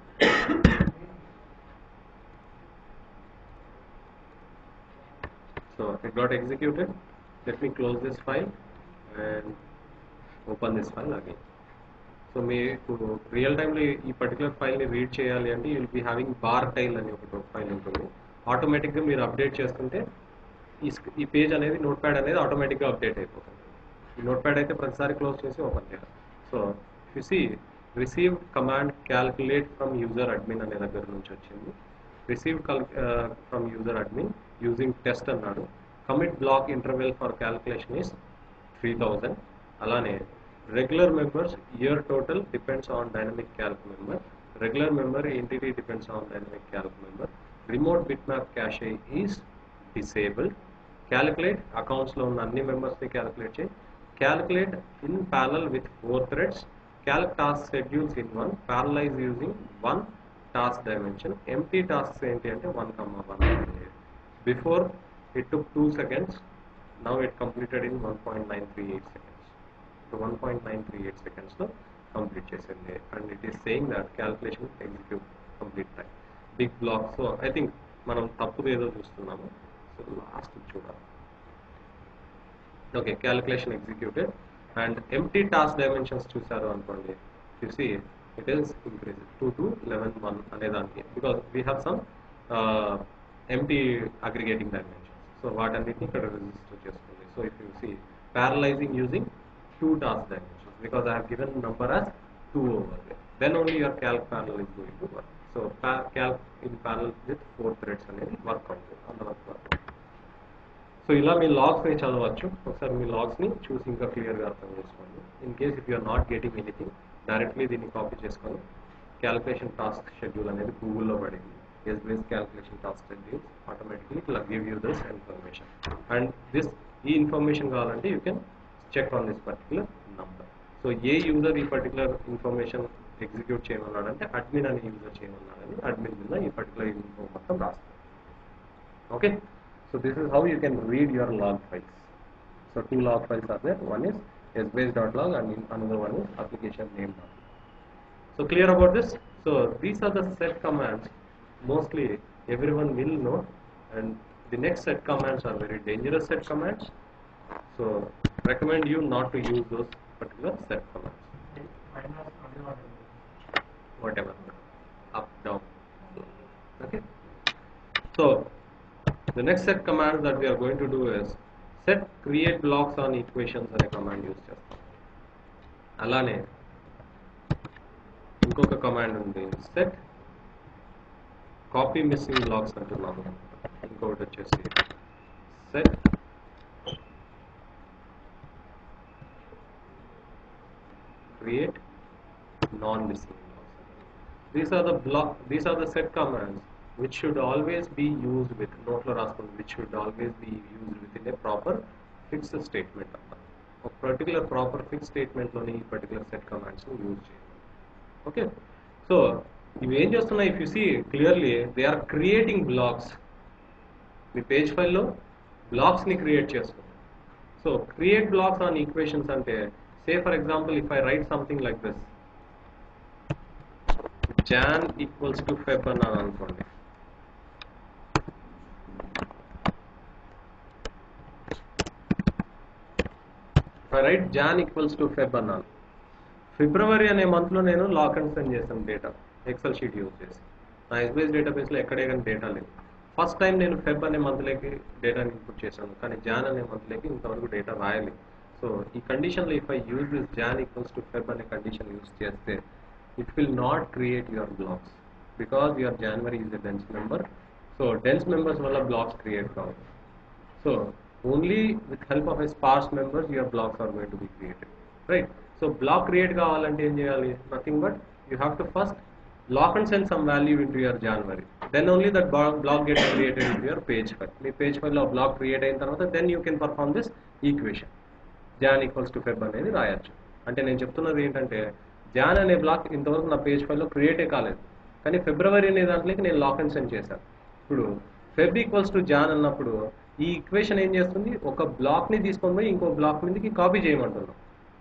so it got executed. Let me close this file and open this file again. సో మీకు real టైంలో ఈ పర్టికులర్ ఫైల్ని రీడ్ చేయాలి అంటే you will be having bar tail అని ఒక ఫైల్ ఉంటుంది. ఆటోమేటిక్గా మీరు అప్డేట్ చేసుకుంటే ఈ పేజ్ అనేది నోట్ ప్యాడ్ అనేది ఆటోమేటిక్గా అప్డేట్ అయిపోతుంది. ఈ నోట్ ప్యాడ్ అయితే ప్రతిసారి క్లోజ్ చేసి ఓపెన్ చేయాలి. So you see receive command calculate from user admin అనే దగ్గర నుంచి వచ్చింది. Receive from user admin using test అన్నాడు. Commit block interval for calculation is 3000. అలానే regular members year total depends on dynamic calc member, regular member entity depends on dynamic calc member, remote bitmap cache is disabled, calculate accounts lo unna anni members ni calculate chey, calculate in parallel with 4 threads, calc task schedules in one, parallelize using one task dimension, empty tasks enti ante 1,1. Before it took 2 seconds, now it completed in 1.938 seconds. 1.938 seconds లో complete చేసింది. And it is saying that calculation execute complete time big block. So I think మనం తప్పుగా ఏదో చూస్తున్నాము. So last చూడాలి. Okay, calculation executed and empty task dimensions చూసారు అనుకోండి, చూసి ఇట్ ఈస్ ఇంక్రీజ్ 2 to 11 1 అనే దానికి, because we have some empty aggregating dimensions. So వాటన్నిటిని ఇక్కడ రిజిస్టర్ చేసుకుంది. So if you see parallelizing using 2 task dimensions, because I have given number as 2 over there, then only your calc parallel is going to work. So calc in parallel with 4 threads అనేది work అవుతుంది అంతవరకు. So ఇలా మీ logs ని చదవచ్చు. ఒకసారి మీ logs ని చూసి ఇంకా క్లియర్గా అర్థం చేసుకోండి. In case if you're not getting anything, directly దీన్ని కాపీ చేసుకొని క్యాల్కులేషన్ టాస్క్ షెడ్యూల్ అనేది గూగుల్లో పడింది. Essbase calculation task schedule automatically ఇట్లా give you this information. And ఈ ఇన్ఫర్మేషన్ కావాలంటే you can check on this particular number. So ఏ user ఈ పర్టికులర్ ఇన్ఫర్మేషన్ ఎగ్జిక్యూట్ చేయమన్నాడంటే అడ్మిన్ అనే యూజర్ చేయమన్నాడని అడ్మిన్ మీద ఈ పర్టికులర్ ఇన్ఫో మొత్తం రాస్తాం. Okay, so this is how you can read your log files. So 2 log files are there. One is sbase.log and another one is application name.log. So clear about this? So these are the set commands mostly everyone will know, and the next set commands are very dangerous set commands. So recommend you not to use those particular set commands. Whatever, up, down. Okay. So The next set commands that we are going to do is set create blocks on equations అనే command use చేస్తాం. అలానే ఇంకొక command ఉంది set copy missing blocks అంటున్నాము. ఇంకొకటి వచ్చేసి set create non-missing blocks. These are the set commands which should always be used with which should always be used within a proper fixed statement. A particular proper fixed statement loni particular set commands use cheyali. Okay, so ivi em chestunna, if you see clearly, they are creating blocks. మీ page ఫైల్లో blocks ని create చేస్తుంది. So create blocks on equations అంటే, say for example, if I write something like this, Jan equals to Feb అని అనుకోండి. If I write Jan equals to Feb అన్నాను, ఫిబ్రవరి అనే month లో నేను లాక్ అండ్ సెండ్ చేశాను డేటా ఎక్సెల్ షీట్ యూజ్ చేసి. నా ఎస్బీఎస్ డేటాబేస్లో ఎక్కడే కానీ డేటా లేదు. ఫస్ట్ టైం నేను ఫెబ్ అనే మంత్లోకి డేటాని ఇన్పుట్ చేశాను, కానీ జాన్ అనే మంత్లోకి ఇంతవరకు డేటా రాయాలి. సో ఈ కండిషన్లో if I use this Jan equals to Feb అనే కండిషన్ యూజ్ చేస్తే it will not create your blocks because your January is a dense member. So dense members వల్ల బ్లాక్స్ క్రియేట్ కావు. So only with help of a sparse members your blocks are going to be created, right? So block create కావాలంటే ఏం చేయాలి? Nothing but you have to first lock and send some value into your January. Then only that block gets created into your page file. మీ page ఫైల్లో block create అయిన తర్వాత then you can perform this equation. Jan equals to Feb అనేది రాయొచ్చు. అంటే నేను చెప్తున్నది ఏంటంటే, జాన్ అనే బ్లాక్ ఇంతవరకు నా పేజ్ ఫైల్లో క్రియేటే కాలేదు, కానీ ఫిబ్రవరి అనే దాంట్లోకి నేను లాక్ అండ్ సెండ్ చేశాను. ఇప్పుడు ఫెబ్ ఈక్వల్స్ టు జాన్ అన్నప్పుడు ఈ ఈక్వేషన్ ఏం చేస్తుంది? ఒక బ్లాక్ని తీసుకొని పోయి ఇంకో బ్లాక్ మీదకి కాపీ చేయమంటున్నాం.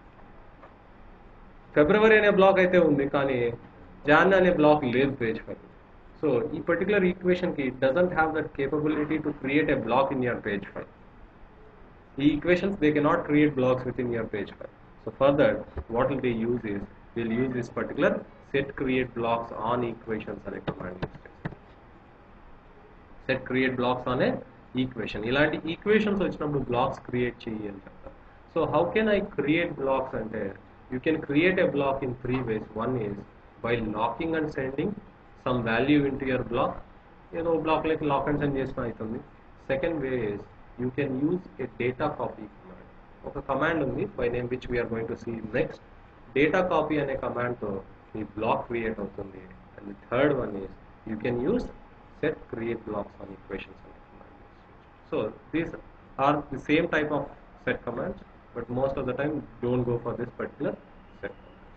ఫిబ్రవరి అనే బ్లాక్ అయితే ఉంది, కానీ జాన్ అనే బ్లాక్ లేదు పేజ్ ఫైల్. సో ఈ పర్టికులర్ ఈక్వేషన్ కి doesn't have that capability to create a block in your page file. ఈ equations they cannot create blocks with in your page file. So further what will they use is will use this particular set create blocks on equations అనే command use చేస్తాం. Set create blocks on a equation. ఇలాంటి equations వచ్చినప్పుడు blocks create చేయి అని చెప్తారు. So how can I create blocks అంటే, you can create a block in 3 ways. One is by locking and sending some value into your block. ఏదో block like lock and send చేసిన అవుతుంది. Second way is you can use a data copy command. ఒక command ఉంది by name which we're going to see next. Data copy అనే కమాండ్తో మీ block create అవుతుంది. And the third one is you can use set create blocks on equations అనే command. So these are the same type of set commands, but most of the time don't go for this particular set.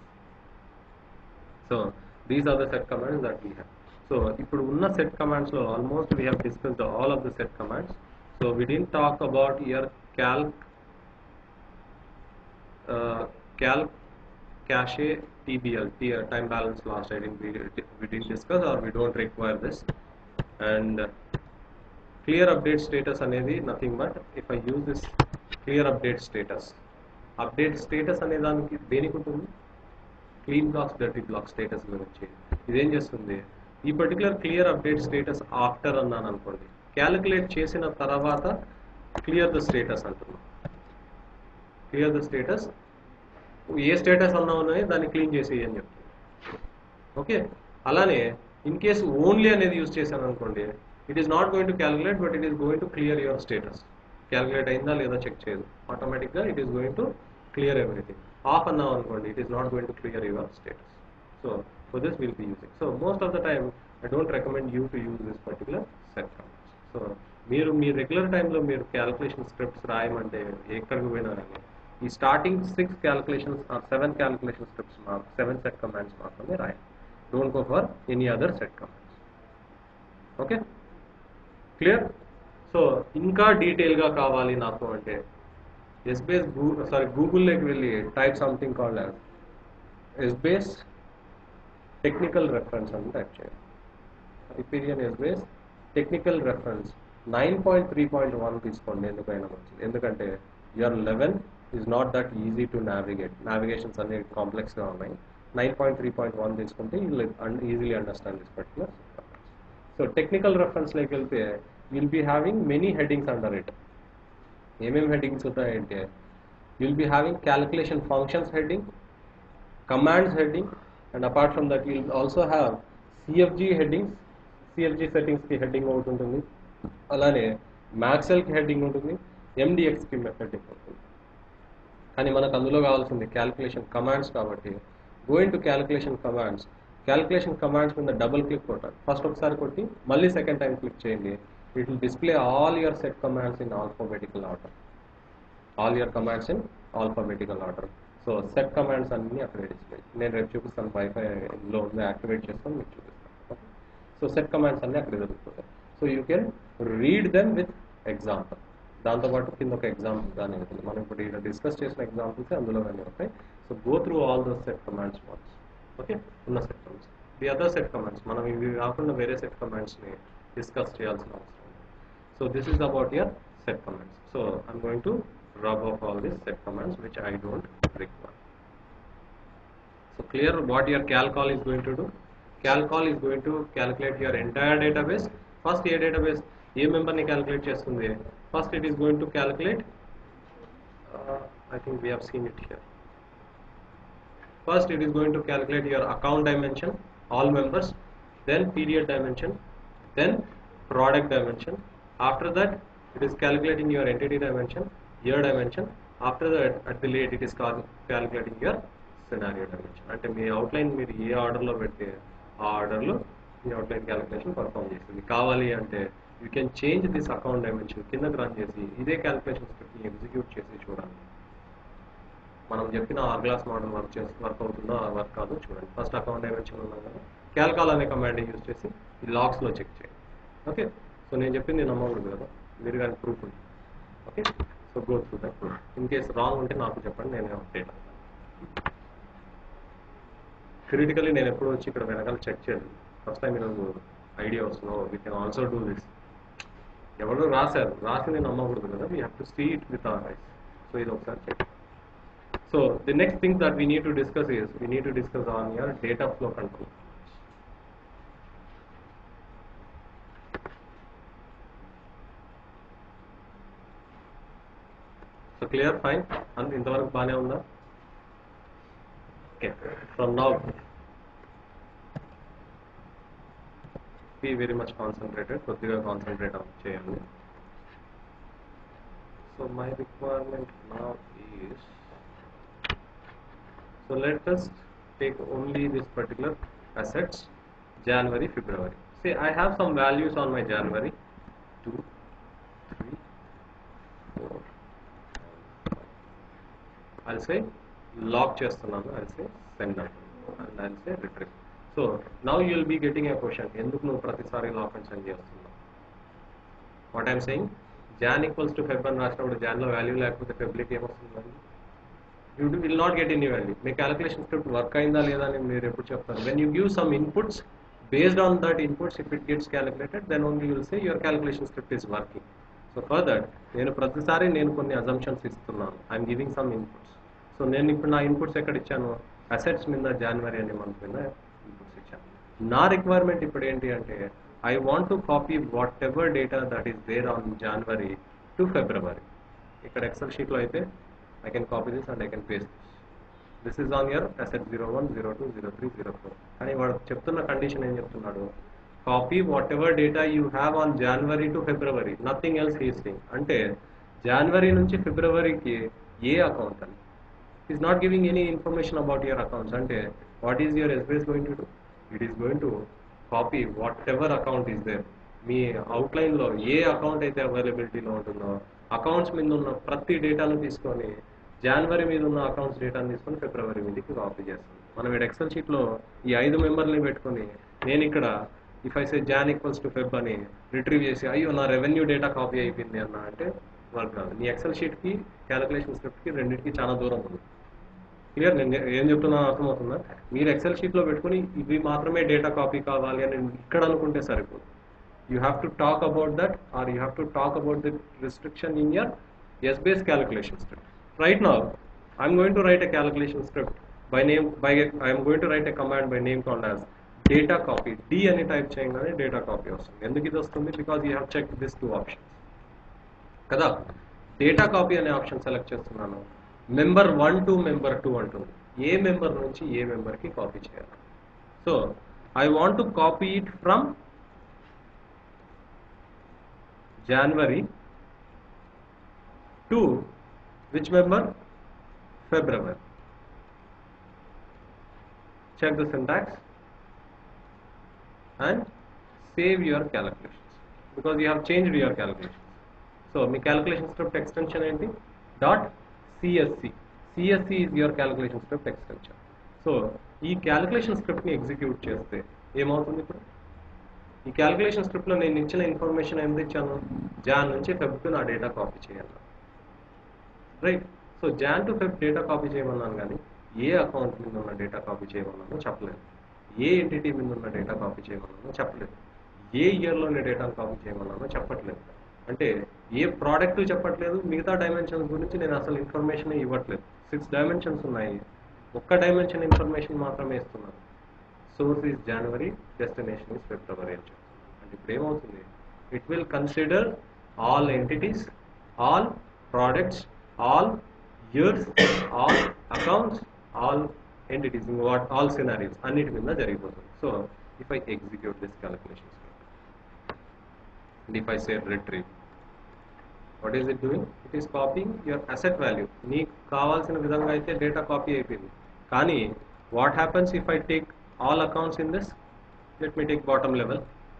So these are the set commands that we have. So ఇప్పుడు ఉన్న set commands లో almost we have discussed all of the set commands. So we didn't talk about your calc cache TBL time balance last. I think we didn't discuss, or we don't require this. And clear update status అనేది nothing but if I use this clear update status అనే దానికి దేనికి ఉంటుంది? Clean blocks dirty block status గురించి. ఇదేం చేస్తుంది? ఈ particular clear update status after అన్నాను అనుకోండి, క్యాలిక్యులేట్ చేసిన తర్వాత క్లియర్ ద స్టేటస్ అంటున్నాం. క్లియర్ ద స్టేటస్, ఏ స్టేటస్ అన్నామని దాన్ని క్లీన్ చేసి అని చెప్తుంది. ఓకే, అలానే ఇన్ కేస్ ఓన్లీ అనేది యూజ్ చేశాను అనుకోండి, it is not going to calculate, but it is going to clear your status. Calculate అయిందా లేదా చెక్ చేయదు, ఆటోమేటిక్గా it is going to clear everything. Off అన్నాం అనుకోండి, it is not going to clear your status. So for this we'll be using. So most of the time I don't recommend you to use this particular set commands. So మీరు మీ regular టైంలో మీరు calculation scripts రాయమంటే ఎక్కడికి పోయినా కానీ ఈ starting 6 calculations or 7 calculation scripts 7 set commands మాత్రమే రాయాలి. Don't go for any other set commands. Okay, clear? So ఇంకా డీటెయిల్గా కావాలి నాకు అంటే ఎస్బేస్ గూగుల్లోకి వెళ్ళి type something called as Essbase technical reference అని టైప్ చేయాలి. హైపీరియన్ ఎస్బేస్ టెక్నికల్ రెఫరెన్స్ 9.3.1 తీసుకోండి. ఎందుకైనా మంచిది, ఎందుకంటే your 11 is not that easy to navigations అనేవి కాంప్లెక్స్గా ఉన్నాయి. 9.3.1 తీసుకుంటే you easily understand this particular. So technical రెఫరెన్స్లోకి వెళ్తే you'll be having many headings under it. ఏమేమి హెడ్డింగ్స్ ఉంటాయంటే you'll be having calculation functions heading, commands heading, and apart from that you'll also have CFG headings. CFG settings కి heading ఒకటి ఉంటుంది, అలానే మ్యాక్సెల్ కి heading ఉంటుంది, MDX కి హెడ్డింగ్ ఉంటుంది. కానీ మనకు అందులో కావాల్సింది క్యాలిక్యులేషన్ కమాండ్స్ కాబట్టి గోయింగ్ టు క్యాలిక్యులేషన్ కమాండ్స్ మీద డబుల్ క్లిక్ కొట్టాలి. ఫస్ట్ ఒకసారి కొట్టి మళ్ళీ సెకండ్ టైం క్లిక్ చేయండి. It will display all your set commands in alphabetical order. So set commands అన్నీ అక్కడ డిస్ప్లే. నేను రేపు చూపిస్తాను, వైఫైలో ఉంది, యాక్టివేట్ చేస్తాను, మీకు చూపిస్తాను. సో సెట్ కమాండ్స్ అన్నీ అక్కడ దొరుకుతాయి. So you can read them with example. దాంతోపాటు కింద ఒక ఎగ్జాంపుల్ కానీ ఉంటుంది, మనం ఇప్పుడు ఇక్కడ డిస్కస్ చేసిన ఎగ్జాంపుల్స్ అందులో కానీ ఉంటాయి. So go through all those set commands ones. Okay, ఉన్న set commands, the other set commands, మనం ఇవి కాకుండా వేరే సెట్ కమాండ్స్ని డిస్కస్ చేయాల్సిన అవసరం ఉంది. So this is about your set commands. So I'm going to rub off all these set commands which I don't require. So clear what your calcol is going to do? Calcol is going to calculate your entire database. First a database ఏ member ని calculate చేస్తుంది? First it is going to calculate, I think we have seen it here. First it is going to calculate your account dimension, all members, then period dimension, then product dimension. After that it is calculating your entity dimension, year dimension. After that at the late it is calculating your scenario dimension. అంటే మీ outline మీరు ఏ ఆర్డర్లో పెడితే ఆ ఆర్డర్లో మీ outline calculation perform చేస్తుంది. కావాలి అంటే you can change this account dimension కిందకి రన్ చేసి ఇదే క్యాలిక్యులేషన్ స్క్రిప్ట్ని ఎగ్జిక్యూట్ చేసి చూడండి. మనం చెప్పిన ఆర్గ్లాస్ మోడల్ వర్క్ అవుతుందో వర్క్ కాదో చూడండి. ఫస్ట్ అకౌంట్ డైమెన్షన్ ఉన్నాం కదా, క్యాల్కాల్ అనే కమాండ్ యూజ్ చేసి ఈ లాగ్స్లో చెక్ చేయండి. ఓకే, సో నేను చెప్పింది నమ్మకూడదు కదా, మీరు కానీ ప్రూఫ్ ఉంది. Okay, so go through that. In case wrong ఉంటే నాకు చెప్పండి, నేను అప్డేట్ అవుతాను. థియరిటికల్లీ నేను ఎప్పుడు వచ్చి ఇక్కడ వెనకాల చెక్ చేయలేదు. ఫస్ట్ టైం ఈరోజు ఐడియా వస్తుందో we can also do this. ఎవరు రాసింది నమ్మకూడదు కదా, we have to see it with our eyes. So ఇది ఒకసారి check. So the next thing that we need to discuss is we need to discuss on your data flow control. So clear, fine, and ఇంతవరకు బాగానే ఉందా? Okay, from now be very much concentrated, కొద్దిగా concentrate చేయండి. So my requirement now is, so let us take only this particular assets, January, February. See, I have some values on my January, 2, 3, 4. I'll say lock చేస్తున్నాను, I'll say send and I'll say retrieve. So now you'll be getting a question, ఎందుకు నువ్వు ప్రతిసారి lock and send చేస్తున్నావు? What I'm saying, Jan equals to Feb అని రాసినప్పుడు Janలో value లేకపోతే Febకి ఏమొస్తుంది? You will not get any value. మీ calculation script work అయిందా లేదా అని మీరు ఎప్పుడు చెప్తారు? When you give some inputs, based on that inputs if it gets calculated, then only you will say your calculation script is working. So further నేను ప్రతిసారి కొన్ని అజంప్షన్స్ ఇస్తున్నాను, I'm giving some inputs. So నేను ఇప్పుడు నా inputs ఎక్కడ ఇచ్చాను? Assets మీద జనవరి అనే మంత్ మీద ఇన్పుట్స్ ఇచ్చాను. నా రిక్వైర్మెంట్ ఇప్పుడు ఏంటి అంటే, I want to copy whatever data that is there on January to February. ఇక్కడ ఎక్సెల్ షీట్లో అయితే I can copy this and I can paste this is on your asset 01, 02, 03, 04. కానీ వాడు చెప్తున్న కండిషన్ ఏం చెప్తున్నాడు? Copy whatever data you have on January to February, nothing else he is saying. అంటే జనవరి నుంచి ఫిబ్రవరికి ఏ అకౌంట్ అని. Is not giving any information about your accounts. అంటే what is your Essbase going to do? It is going to copy whatever account is there. మీ అవుట్లైన్లో ఏ అకౌంట్ అయితే అవైలబిలిటీలో ఉంటుందో అకౌంట్స్ మీద ఉన్న ప్రతి డేటాను తీసుకొని జనవరి మీద ఉన్న అకౌంట్స్ డేటాను తీసుకొని ఫిబ్రవరి మీదకి కాపీ చేస్తాం. మనం ఇక్కడ ఎక్సెల్ షీట్లో ఈ 5 మెంబర్ని పెట్టుకొని నేను ఇక్కడ if I say Jan equals to Feb అని రిట్రీవ్ చేసి అయ్యో నా రెవెన్యూ డేటా కాపీ అయిపోయింది అన్న అంటే వర్క్ రాదు. నీ ఎక్సెల్ షీట్కి క్యాలిక్యులేషన్ స్క్రిప్ట్కి రెండింటికి చాలా దూరం ఉంది. క్లియర్? నేను ఏం చెప్తున్నా అర్థమవుతుందా? మీరు ఎక్సెల్ షీట్లో పెట్టుకుని ఇవి మాత్రమే డేటా కాపీ కావాలి అని ఇక్కడ అనుకుంటే సరిపోదు. You have to talk about that or you have to talk about the restriction in your SBase calculation script. Right now I'm going to write a calculation script by name, I am going to write a command by name called as data copy D అని type చేయగానే data copy వస్తుంది. ఎందుకు ఇది వస్తుంది? Because you have check this 2 options కదా. Data copy అనే option select చేస్తున్నాను. Member 1 to member 2 అంటుంది. ఏ మెంబర్ నుంచి ఏ మెంబర్కి కాపీ చేయాలి? So I want to copy it from January to which member? February. Check the syntax and save your calculations because you have changed your calculations. So my calculation script extension enti .csc. CSC is your calculation script extension. So ఈ calculation script ని execute చేస్తే ఏమవుతుంది? ఇప్పుడు ఈ calculation స్క్రిప్ట్లో నేను ఇచ్చిన information ఏం ఇచ్చాను? జాన్ నుంచి ఫెబ్కి నా డేటా కాపీ చేయాలి, right. So Jan to Feb data copy చేయమన్నాను, కానీ ఏ అకౌంట్ మీద ఉన్న డేటా కాపీ చేయమన్నానో చెప్పలేదు, ఏ ఎంటిటీ మీద ఉన్న డేటా కాపీ చేయమన్నానో చెప్పలేదు, ఏ ఇయర్లోనే డేటా కాపీ చేయమన్నానో చెప్పట్లేదు. అంటే ఏ ప్రోడక్ట్ చెప్పట్లేదు, మిగతా డైమెన్షన్స్ గురించి నేను అసలు ఇన్ఫర్మేషన్ ఇవ్వట్లేదు. 6 డైమెన్షన్స్ ఉన్నాయి, ఒక్క డైమెన్షన్ ఇన్ఫర్మేషన్ మాత్రమే ఇస్తున్నాను. Source is January, destination is February అని చెప్తాను. అంటే ఇప్పుడు ఏమవుతుంది? It will consider all entities, all products, all years, all accounts, all entities, in what all scenarios అన్నిటి మీద జరిగిపోతుంది. So if I execute this calculation and if I say retrieve, what is it doing? It is copying your asset value. నీకు కావాల్సిన విధంగా అయితే data copy అయిపోయింది, కానీ what happens if I take all accounts in this? Let me take bottom level.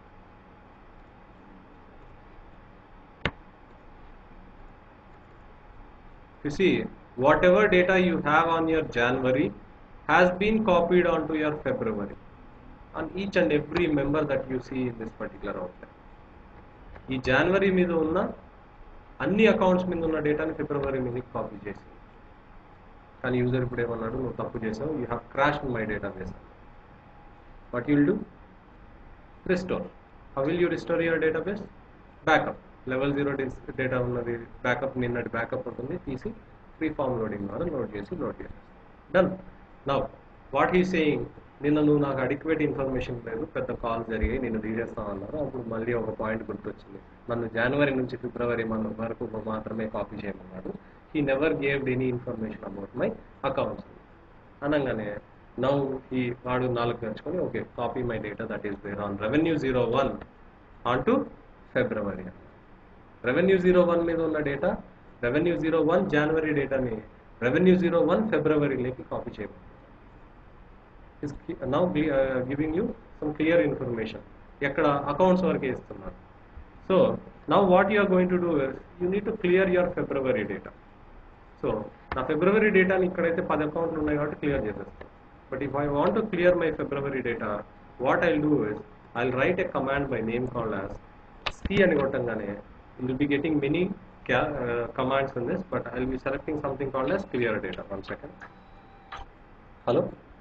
You see, whatever data you have on your January has been copied onto your February on each and every member that you see in this particular outline. ఈ జనవరి మీద ఉన్న అన్ని accounts మీద ఉన్న డేటాని ఫిబ్రవరి మీదకి copy చేసి, కానీ యూజర్ ఇప్పుడు ఏమన్నాడు? నువ్వు తప్పు చేసావు, you have crashed my database. What you'll do? Restore. How will you restore your database? Backup. Level 0 data ఉన్నది, బ్యాకప్ నిన్నటి బ్యాకప్ ఉంటుంది, తీసి ఫ్రీ ఫామ్ లోడింగ్ ద్వారా లోడ్ చేసి done. Now what he saying, నిన్న నువ్వు నాకు అడిక్వేట్ ఇన్ఫర్మేషన్ లేదు, పెద్ద కాల్ జరిగి నేను తీసేస్తాను అన్నారు. అప్పుడు మళ్ళీ ఒక పాయింట్ గుర్తొచ్చింది, నన్ను జనవరి నుంచి ఫిబ్రవరి వరకు మాత్రమే కాపీ చేయమన్నాడు. He never gaved any information about my accounts అనగానే నౌ ఈ వాడు 4 తెచ్చుకొని okay copy my data that is there on revenue 01 on to February. Revenue 01 మీద ఉన్న డేటా, రెవెన్యూ 01 జనవరి డేటాని రెవెన్యూ 01 ఫిబ్రవరిలోకి కాపీ చేయమని is now giving you some clear information. ఎక్కడ అకౌంట్స్ వరకే ఇస్తున్నారు. So now what you are going to do is you need to clear your February data. So నా February డేటాని ఇక్కడైతే 10 అకౌంట్లు ఉన్నాయి కాబట్టి క్లియర్ చేసేస్తాను. But if I want to clear my February data, what I'll do is I'll write a command by name called as c అని కొట్టంగానే you will be getting many commands in this, but I'll be selecting something called as clear data. One second. Hello,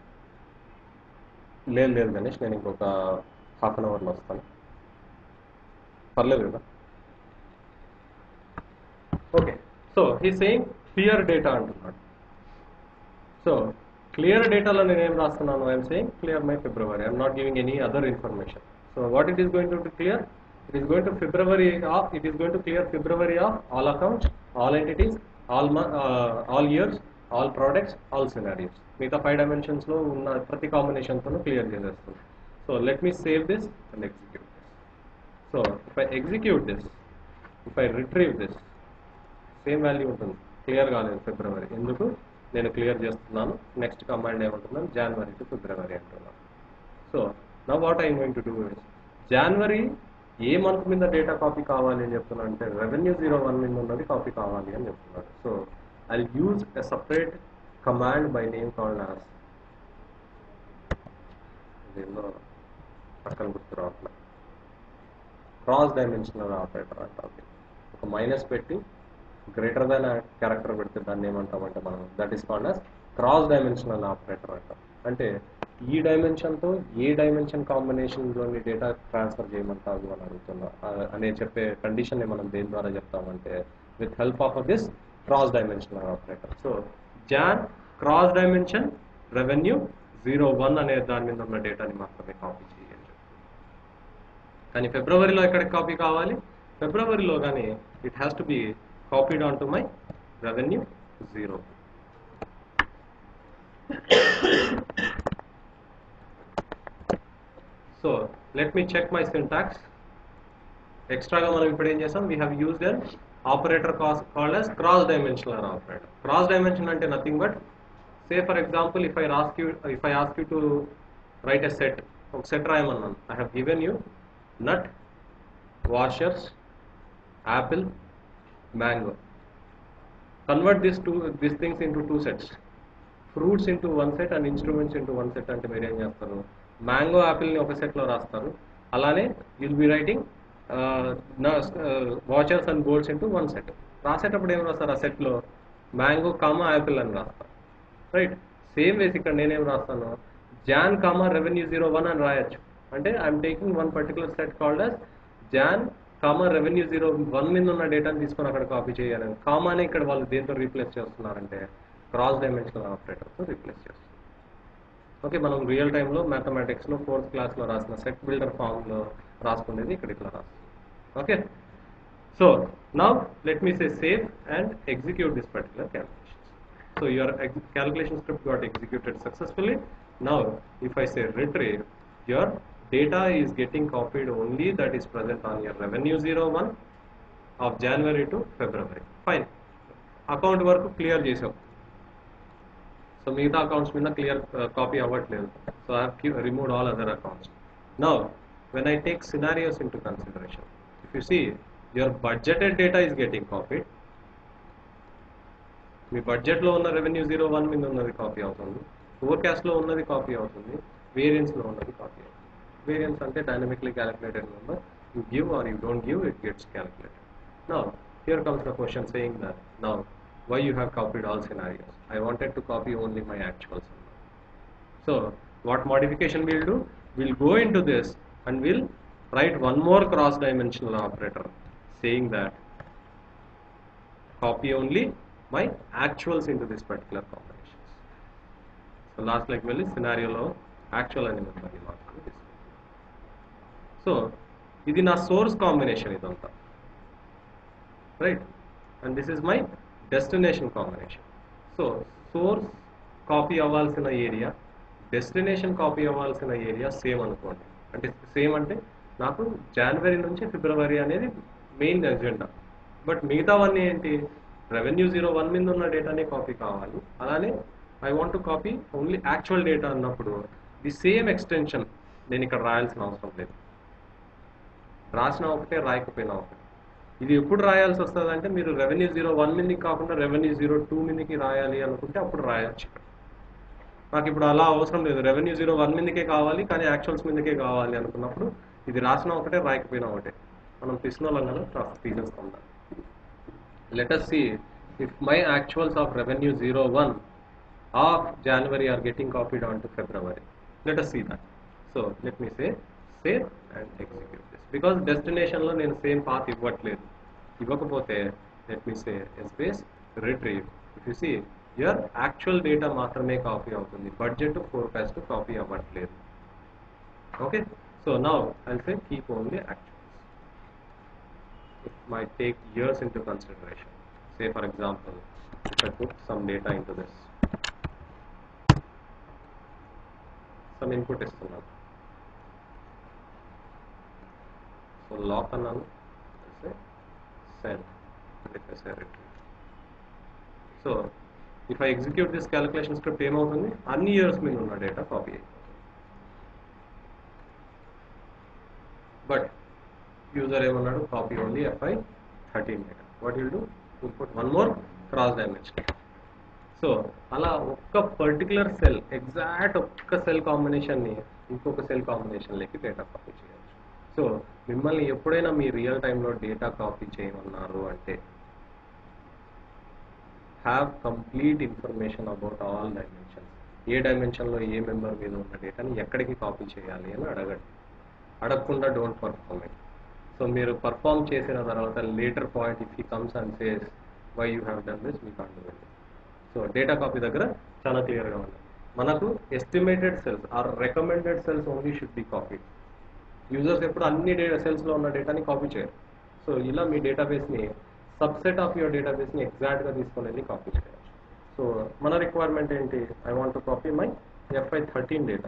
లేదు గణేష్, నేను ఇంకొక half an అవర్లో వస్తాను. పర్లేదు కదా? Okay. So he saying clear data అంటున్నాడు. సో క్లియర్ డేటాలో నేను ఏం రాస్తున్నాను? I'm saying clear my February. I'm not giving any other information. So what it is going to clear? It is going to February of, it is going to clear February of all accounts, all entities, all years, all products, all scenarios. మిగతా 5 dimensions లో ఉన్న ప్రతి combination తోను clear చేసేస్తుంది. So let me save this and execute this. So if I execute this, if I retrieve this, same value ఉంటుంది. Clear కాలేదు ఫిబ్రవరి, ఎందుకు? నేను క్లియర్ చేస్తున్నాను. నెక్స్ట్ కమాండ్ ఏమంటున్నాను? జనవరి టు ఫిబ్రవరి అంటున్నాను. So now what I'm going to do is, జనవరి ఏ మంత్ మీద డేటా కాపీ కావాలి అని చెప్తున్నాను అంటే రెవెన్యూ 01 మీద ఉన్నది కాపీ కావాలి అని చెప్తున్నాడు. So I use a separate command by name called as, దీనిలో పక్కన గుర్తు రావట్లే, క్రాస్ డైమెన్షనల్ ఆపరేటర్ అంటాం. ఒక మైనస్ పెట్టి గ్రేటర్ దాన్ క్యారెక్టర్ పెడితే దాన్ని ఏమంటామంటే మనం, that is called as cross dimensional operator అంటాం. అంటే ఈ డైమెన్షన్తో ఏ డైమెన్షన్ కాంబినేషన్లోని డేటా ట్రాన్స్ఫర్ చేయమంటారు అని అడుగుతున్నా అనే చెప్పే కండిషన్ని మనం దేని ద్వారా చెప్తామంటే with help of this cross dimensional operator. So Jan cross dimension revenue 01 అనే దాని మీద ఉన్న డేటాని మాత్రమే కాపీ చేయాలి. కానీ ఫిబ్రవరిలో ఎక్కడికి కాపీ కావాలి? ఫిబ్రవరిలో కానీ it has to be copied on to my revenue 0. So let me check my syntax. ఎక్స్ట్రాగా మనం ఇప్పుడు ఏం చేసాం, we have used an operator called as cross dimensional operator. Cross dimension అంటే nothing but, say for example if I ask you to write a set, ఒక set రాయమన్నాను. I have given you nut, washers, apple, mango. Convert this things into 2 sets. Fruits into 1 set and instruments into 1 set అంటే మీరు ఏం చేస్తారు, mango యాపిల్ని ఒక సెట్లో రాస్తారు. అలానే you'll be writing washers and boards into 1 set. రాసేటప్పుడు ఏం రాస్తారు, ఆ సెట్లో మ్యాంగో కామా యాపిల్ అని రాస్తారు. రైట్, సేమ్ వేస్ ఇక్కడ నేనేం రాస్తాను, జాన్ కామా రెవెన్యూ 01 అని రాయొచ్చు. అంటే I'm taking one particular set called as Jan comma revenue 01 మీద ఉన్న డేటాని తీసుకొని అక్కడ కాపీ చేయాలని. కామానే ఇక్కడ వాళ్ళు దేంతో రీప్లేస్ చేస్తున్నారంటే క్రాస్ డైమెన్షనల్ ఆపరేటర్తో రీప్లేస్ చేస్తున్నారు. ఓకే, మనం రియల్ టైంలో మ్యాథమెటిక్స్లో 4th క్లాస్లో రాసిన సెట్ బిల్డర్ ఫామ్లో రాసుకునేది ఇక్కడ ఇట్లా రాస్తుంది. Okay, so now let me say save and execute this particular calculation. So your calculation script got executed successfully. Now if I say retrieve, your data is getting copied only that is present on your revenue 01 of January to February. Fine, account వరకు clear చేసాం. So మిగతా accounts మీద clear copy అవ్వట్లేదు. So I have removed all other accounts. Now when I take scenarios into consideration, if you see your budgeted data is getting copied. మీ బడ్జెట్లో ఉన్న revenue 01 మీద ఉన్నది కాపీ అవుతుంది, ఫోర్కాస్ట్లో ఉన్నది కాపీ అవుతుంది, వేరియన్స్లో ఉన్నది కాపీ అవుతుంది. వేరియన్స్ అంటే dynamically calculated number, you give or you don't give, it gets calculated. Now here comes the question saying that now why you have copied all scenarios? I wanted to copy only my actuals. So what modification we'll do? We'll go into this and we'll write one more cross dimensional operator saying that copy only my actuals into this particular combinations. So last like well scenario lo actual ani mari mark. So idi na source combination idanta, right, and this is my destination combination. So source copy అవ్వాల్సిన area, destination copy అవ్వాల్సిన area same అనుకోండి. అంటే same అంటే నాకు జనవరి నుంచి ఫిబ్రవరి అనేది main agenda, but మిగతావన్నీ ఏంటి, రెవెన్యూ 01 మీద ఉన్న డేటానే కాపీ కావాలి. అలానే I want to copy only actual data అన్నప్పుడు ది సేమ్ ఎక్స్టెన్షన్ నేను ఇక్కడ రాయాల్సిన అవసరం లేదు. రాసిన ఒకటే, రాయకపోయినా ఒకటే. ఇది ఎప్పుడు రాయాల్సి వస్తుంది అంటే మీరు రెవెన్యూ 01 మీదకి కాకుండా రెవెన్యూ 02 మీదకి రాయాలి అనుకుంటే అప్పుడు రాయొచ్చు. నాకు ఇప్పుడు అలా అవసరం లేదు, రెవెన్యూ 01 మీదకే కావాలి కానీ యాక్చువల్స్ మీదకే కావాలి అనుకున్నప్పుడు ఇది రాసిన ఒకటే, రాయకపోయినా ఒకటే. మనం తీసుకోవాలి కదా, తీసేస్తాం. Let us see if my actuals of revenue 01 of January are getting copied on to February. Let us see that. So let me say save and execute this, because destination lo nenu same path ivvatledu. Ivvakapothe let me say space retrieve. If you see your actual data maatrame copy avutundi, budget to forecast copy avvatledu. Okay, so now I'll say keep only actuals. It might take years into consideration. Say for example, if I put some data into this, some input istunnaru. So lock annanu, say send, and if I say retrieve. So if I execute this calculation script, em avutundi, anni years మీద ఉన్న data copy అయిపోతుంది. But user ఏమన్నాడు, copy only FY13 data. What you'll do, you'll put one more cross dimension. So అలా ఒక్క particular cell, exact ఒక్క cell కాంబినేషన్ని ఇంకొక cell కాంబినేషన్లోకి డేటా కాపీ చేయవచ్చు. సో మిమ్మల్ని ఎప్పుడైనా మీ రియల్ టైంలో డేటా కాపీ చేయమన్నారు అంటే have complete information about all dimensions. ఏ డైమెన్షన్లో ఏ మెంబర్ మీద ఉన్న డేటాని ఎక్కడికి కాపీ చేయాలి అని అడగండి. అడగకుండా డోంట్ పర్ఫార్మ్ ఇట్. సో మీరు పర్ఫామ్ చేసిన తర్వాత later point if he comes and says why you have done this, we can't do it. So data copy దగ్గర చాలా క్లియర్గా ఉంది. మనకు estimated cells or recommended cells only should be copy. Users ఎప్పుడు అన్ని సెల్స్లో ఉన్న డేటాని కాపీ చేయరు. సో ఇలా మీ డేటాబేస్ని సబ్సెట్ ఆఫ్ యువర్ డేటాబేస్ని ఎగ్జాక్ట్గా తీసుకొని వెళ్ళి కాపీ చేయొచ్చు. సో మన రిక్వైర్మెంట్ ఏంటి? I want to copy my FY13 data.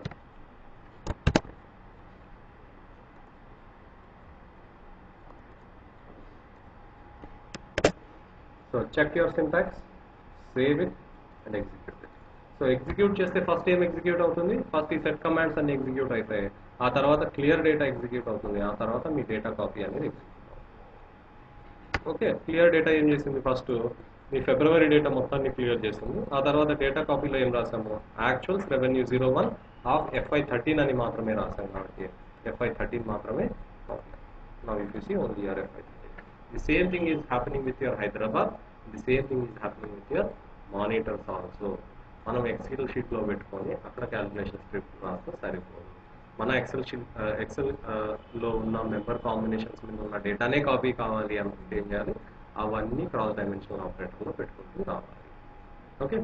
So check your syntax, save it and execute it. So execute చేస్తే ఫస్ట్ ఏం ఎగ్జిక్యూట్ అవుతుంది? ఫస్ట్ ఈ సెట్ కమాండ్స్ అన్ని ఎగ్జిక్యూట్ అవుతాయి. ఆ తర్వాత క్లియర్ డేటా ఎగ్జిక్యూట్ అవుతుంది. ఆ తర్వాత మీ డేటా కాపీ అనేది ఎగ్జిక్యూట్ అవుతుంది. ఓకే, క్లియర్ డేటా ఏం చేసింది? ఫస్ట్ మీ ఫిబ్రవరి డేటా మొత్తాన్ని క్లియర్ చేసింది. ఆ తర్వాత డేటా కాపీలో ఏం రాసాము? యాక్చువల్స్ రెవెన్యూ 01 ఆఫ్ FY13 అని మాత్రమే రాసాం కాబట్టి FY13 మాత్రమే copy. Now if you see only your FY13. The same thing is happening with your Hyderabad. The same thing is happening with your monitors also. మనం Excel షీట్లో పెట్టుకొని అక్కడ calculation script రాస్తే సరిపోదు. మన ఎక్సెల్లో ఉన్న మెంబర్ కాంబినేషన్స్ మీద ఉన్న డేటానే కాపీ కావాలి అనుకుంటే ఏం చేయాలి? అవన్నీ క్రాస్ డైమెన్షనల్ ఆపరేటర్లో పెట్టుకుంటూ రావాలి. Okay,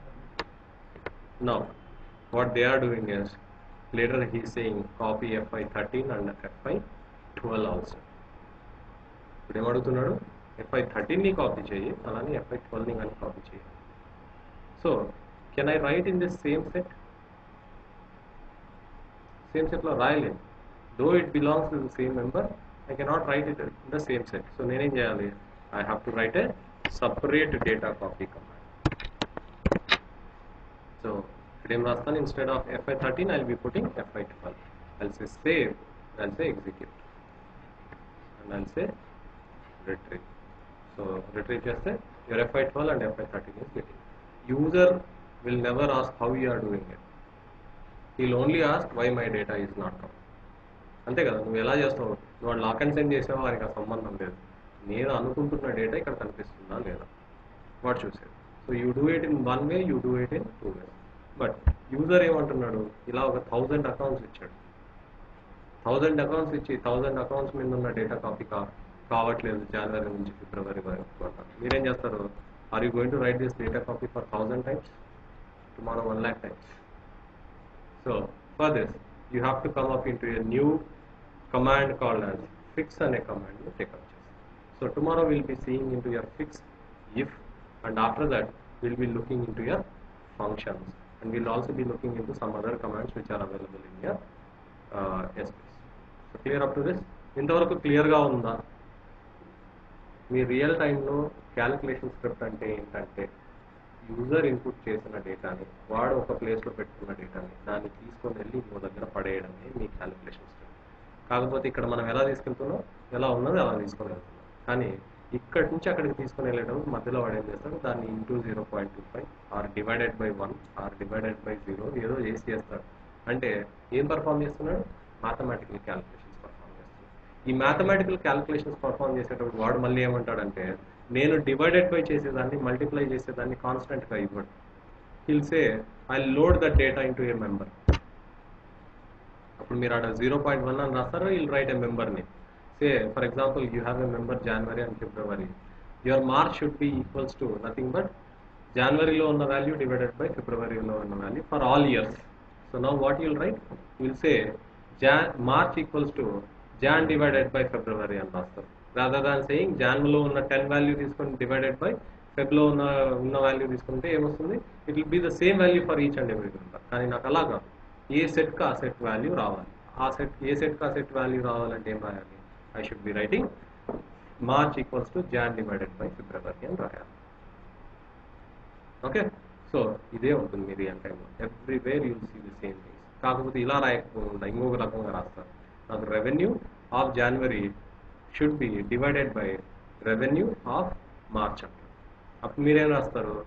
now what they are doing is later he is saying copy FY13 and FY12 also. ఇప్పుడు ఏమడుగుతున్నాడు? FY13ని కాపీ చేయి, అలానే FY12ని కానీ కాపీ చేయి. So can I write in this same set? Same సెట్లో రాయలేను. Though it belongs to the same member, I cannot write it in the same set. So నేనేం చేయాలి? I have to write a separate data copy command. So ఇక్కడ ఏం రాస్తాను? Instead of FY13 I will be putting FY12. I'll say save, I'll say execute, and I'll say retrieve. So retrieve చేస్తే your FY12 and FY13 is getting. User will never ask how you are doing it. He'll only ask why my data is not coming. అంతే కదా, నువ్వు ఎలా చేస్తావు? నువ్వు lock and send చేసావో వారికి ఆ సంబంధం లేదు. నేను అనుకుంటున్న డేటా ఇక్కడ కనిపిస్తుందా లేదా వాడు చూసేది. So you do it in one way, you do it in two way. But user ఏమంటున్నాడు? ఇలా ఒక 1000 అకౌంట్స్ ఇచ్చాడు. 1000 అకౌంట్స్ ఇచ్చి 1000 అకౌంట్స్ మీద ఉన్న డేటా కాపీ కావట్లేదు జనవరి నుంచి ఫిబ్రవరి వరకు. మీరేం చేస్తారు? Are you going to write this data copy for 1000 times? Tomorrow 1 lakh times. So for this you have to come up into a new command called as fix అనే command ని take up చేస్తాం. So tomorrow we'll be seeing into your fix, if, and after that we'll be looking into your functions, and we'll also be looking into some other commands which are available in your SPs. So clear up to this? ఇంతవరకు క్లియర్గా ఉందా? మీ real టైంలో calculation script అంటే ఏంటంటే user input చేసిన డేటాని, వాడు ఒక ప్లేస్లో పెట్టుకున్న డేటాని దాన్ని తీసుకొని వెళ్ళి ఇంకో దగ్గర పడేయడమే మీ క్యాలిక్యులేషన్ స్క్రిప్ట్. కాకపోతే ఇక్కడ మనం ఎలా తీసుకెళ్తున్నాం, ఎలా ఉన్నది అలా తీసుకొని వెళ్తున్నాం. కానీ ఇక్కడి నుంచి అక్కడికి తీసుకొని వెళ్ళేటప్పుడు మధ్యలో వాడు ఏం చేస్తాడు? దాన్ని into 0.25 or divided by 1 or divided by 0 ఏదో చేస్తాడు. అంటే ఏం పర్ఫామ్ చేస్తున్నాడు? మ్యాథమెటికల్ క్యాలిక్యులేషన్స్ పర్ఫామ్ చేస్తున్నాడు. ఈ మ్యాథమెటికల్ క్యాలిక్యులేషన్స్ పర్ఫామ్ చేసేటప్పుడు వాడు మళ్ళీ ఏమంటాడంటే, నేను డివైడెడ్ బై చేసేదాన్ని మల్టిప్లై చేసేదాన్ని కాన్స్టెంట్గా ఇవ్వడు. He'll say I load that data into a member. అప్పుడు మీరు అక్కడ 0.1 అని రాస్తారు, విల్ రైట్ ఏ మెంబర్ని. Say for example you have a member January and February. Your March should be equals to nothing but జనవరిలో ఉన్న వాల్యూ డివైడెడ్ బై ఫిబ్రవరిలో ఉన్న value for all years. So now what you'll write? Will say March equals to Jan divided by February అని రాస్తారు. Rather than saying జాన్లో ఉన్న 10 value తీసుకొని divided by ఫెబ్లో ఉన్న value తీసుకుంటే ఏమొస్తుంది? It will be the same value for each and every member. కానీ నాకు అలా కాదు, ఏ సెట్కి ఆ సెట్ వాల్యూ రావాలి. ఏ సెట్కి ఆ సెట్ వాల్యూ రావాలంటే ఏం రాయాలి? I should be writing March equals to Jan divided by February అని రాయాలి. ఓకే, సో ఇదే ఉంటుంది మీ రియల్ టైంలో. Everywhere you'll see the same things. కాకపోతే ఇలా రాయకుండా ఇంకొక రకంగా రాస్తారు. నాకు revenue of January should be divided by revenue of March అంటారు. అప్పుడు మీరేం రాస్తారు?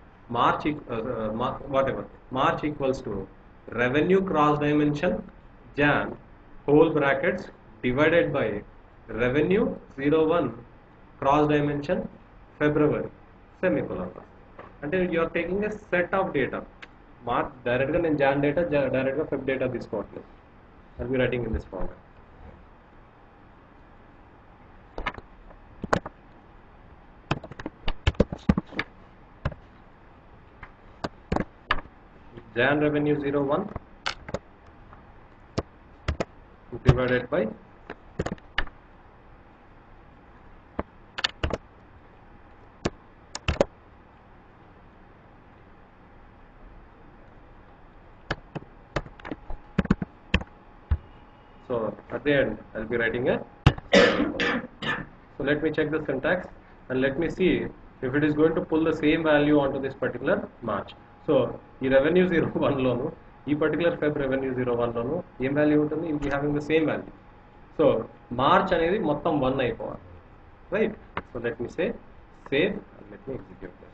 March equals to revenue cross dimension Jan whole brackets divided by revenue 01 cross dimension February semicolon. అంటే you are taking a set of data. March డైరెక్ట్గా నేను Jan data డైరెక్ట్గా Feb data తీసుకోవట్లేదు. I'll be writing in this format. Jan revenue 01 divided by so at the end I'll be writing a so let me check the syntax and let me see if it is going to pull the same value onto this particular March. So ఈ revenue 01 లోను ఈ particular Feb revenue 01 లోను ఏం value ఉంటుంది, it will be having the same value. So March అనేది మొత్తం 1 అయిపోవాలి, right? So let me say save and let me execute this.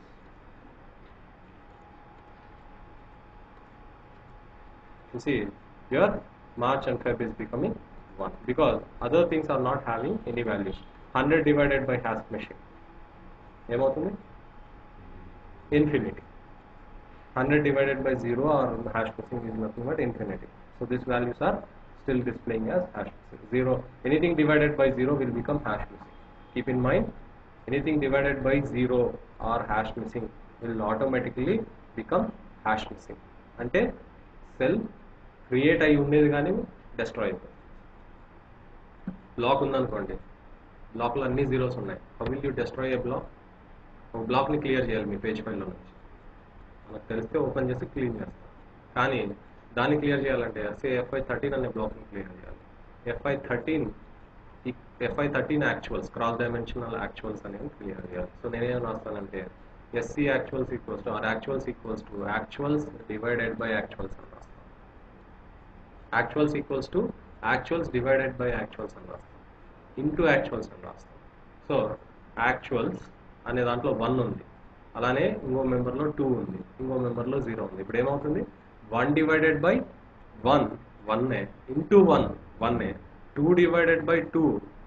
You see here March and Feb is becoming 1 because other things are not having any values. 100 divided by hash machine ఏమవుతుంది infinity. 100 divided by 0 or hash machine is nothing but infinity. So these values are still displaying as hash machine. 0, anything divided by 0 will become hash missing. Keep in mind, anything divided by 0 or hash missing will automatically become hash missing. అంటే cell create అయి ఉండేది కానీ destroy అయిపోతుంది. Black ఉందనుకోండి, బ్లాక్లో అన్ని zeros ఉన్నాయి. How will you destroy a block? ఒక బ్లాక్ని క్లియర్ చేయాలి మీ పేజ్ ఫైల్లో నుంచి. మనకు తెలిస్తే ఓపెన్ చేసి క్లీన్ చేస్తాం. కానీ దాన్ని క్లియర్ చేయాలంటే FI13 అనే బ్లాక్ని క్లియర్ చేయాలి. FI13 actuals, cross dimensional actuals అనేవి క్లియర్ చేయాలి. సో నేనేం రాస్తానంటే SC actuals equals to or actuals equals to actuals divided by actuals అని రాస్తాం. Actuals equals to actuals divided by actuals అని రాస్తాం, ఇంటూ యాక్చువల్స్ అని రాస్తాం. సో యాక్చువల్స్ అనే దాంట్లో 1 ఉంది, అలానే ఇంకో మెంబర్లో 2 ఉంది, ఇంకో మెంబర్లో 0 ఉంది. ఇప్పుడు ఏమవుతుంది 1 divided by 1 1 into 1 1 2 divided by 2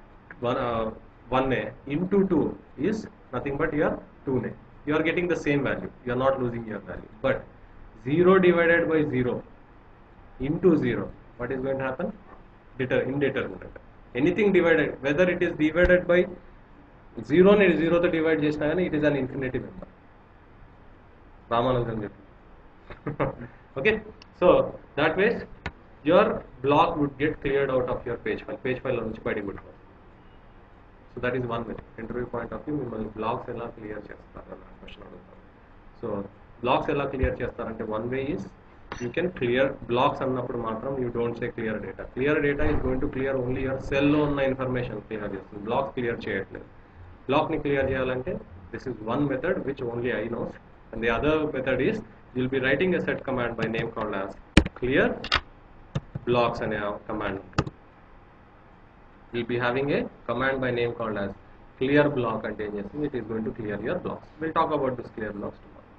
1 into 2 is nothing but your 2 you are getting the same value, you are not losing your value. But 0 divided by 0 into 0, what is going to happen? Indeterminate. Anything divided, whether it is divided by 0 ni 0 to divide chesina gaani it is an infinity number. Ramanujan cheppi. Okay, so that way your block would get cleared out of your page file lo nunchi badi gottu. So that is one way. Interview point of view, మిమ్మల్ని blocks ఎలా clear చేస్తారు అన్న question అడుగుతారు. So blocks ఎలా clear చేస్తారంటే one way is you can clear blocks అన్నప్పుడు మాత్రం you don't say clear data. Clear data is going to clear only your సెల్లో ఉన్న ఇన్ఫర్మేషన్ క్లియర్ చేస్తుంది, బ్లాక్స్ క్లియర్ చేయట్లేదు. బ్లాక్ని క్లియర్ చేయాలంటే this is one method which only I knows, and the other method is you'll be writing a set command by name called as clear blocks అనే command ఉంటుంది. We'll be having a command by name called as clear block and it is going to clear your blocks. We'll talk about this clear blocks tomorrow.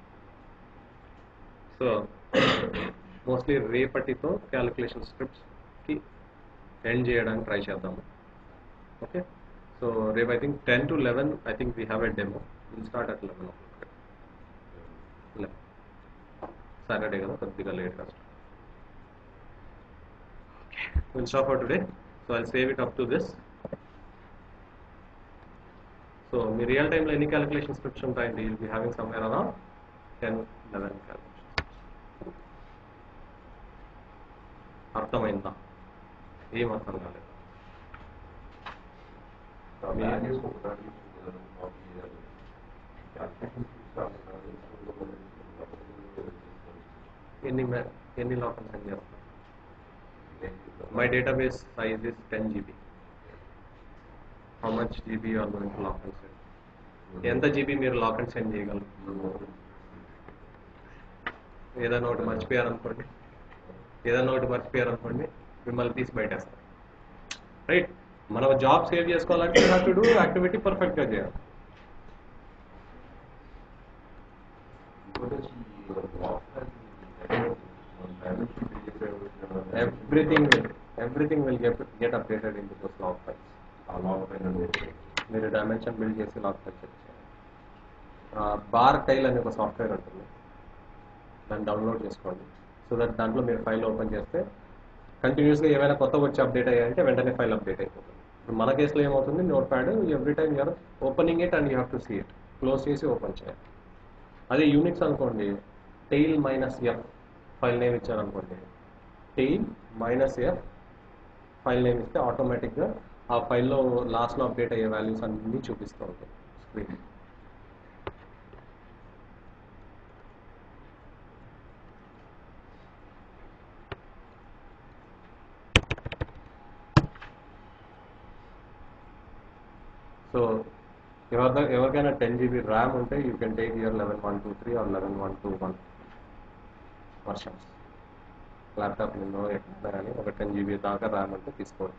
So mostly రేపటితో calculation scripts ki end cheyadaniki try cheddam. Okay, so రేపు I think 10 to 11 I think we have a demo. We'll start at 11 o'clock. 11 Saturday kada కొద్దిగా late గా start. Okay, we'll stop for today. So I'll save it up to this. So మీ real టైంలో ఎన్ని calculation scripts ఉంటాయండి? you'll be having somewhere around 10-11 calculations. అర్థమైందా? ఏం అర్థం కాలేదు? ఎన్ని లాకర్స్ అని చేస్తారు? My database size is 10 GB. How much GB you are going to lock and send? ఎంత GB మీరు లాక్ అండ్ సెండ్ చేయగలరు? ఏదైనా ఒకటి మర్చిపోయారనుకోండి మిమ్మల్ని తీసి బయటేస్తారు, రైట్? మనం జాబ్ సేవ్ చేసుకోవాలంటే you have to do activity పర్ఫెక్ట్గా చేయాలి. Everything will get updated into those log files. మీరు డైమెన్షన్ బిల్డ్ చేసి లాగ్ ఫైల్ చెక్ చేయాలి. బార్ టైల్ అనే ఒక సాఫ్ట్వేర్ ఉంటుంది, దాన్ని డౌన్లోడ్ చేసుకోండి. సో దట్ దాంట్లో మీరు ఫైల్ ఓపెన్ చేస్తే కంటిన్యూస్గా ఏమైనా కొత్తగా వచ్చి అప్డేట్ అయ్యాయంటే వెంటనే ఫైల్ అప్డేట్ అయిపోతుంది. ఇప్పుడు మన కేసులో ఏమవుతుంది, Notepad every time you're opening it and you have to see it, close చేసి ఓపెన్ చేయాలి. అదే యూనిక్స్ అనుకోండి, టెయిల్ -F ఫైల్ నేమ్ ఇచ్చారనుకోండి, T minus F file name ఇస్తే ఆటోమేటిక్గా ఆ ఫైల్లో లాస్ట్లో అప్డేట్ అయ్యే వాల్యూస్ అన్నీ చూపిస్తూ ఉంటాయి స్క్రీన్. సో ఎవరికైనా 10 GB ర్యామ్ ఉంటే you can take your 11.123 or 11.121 versions. Laptop నిన్నో ఎక్కడైనా కానీ ఒక 10 GB దాకా ర్యామ్ ఉంటే తీసుకోవచ్చు.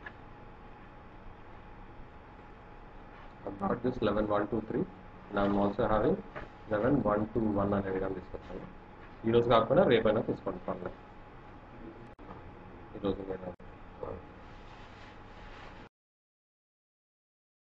Not this 11.123, I'm also having 11.121 అనే విధంగా తీసుకొచ్చాను. ఈరోజు కాకపోయినా రేపైనా తీసుకోండి పర్లేదు. ఈరోజు నేను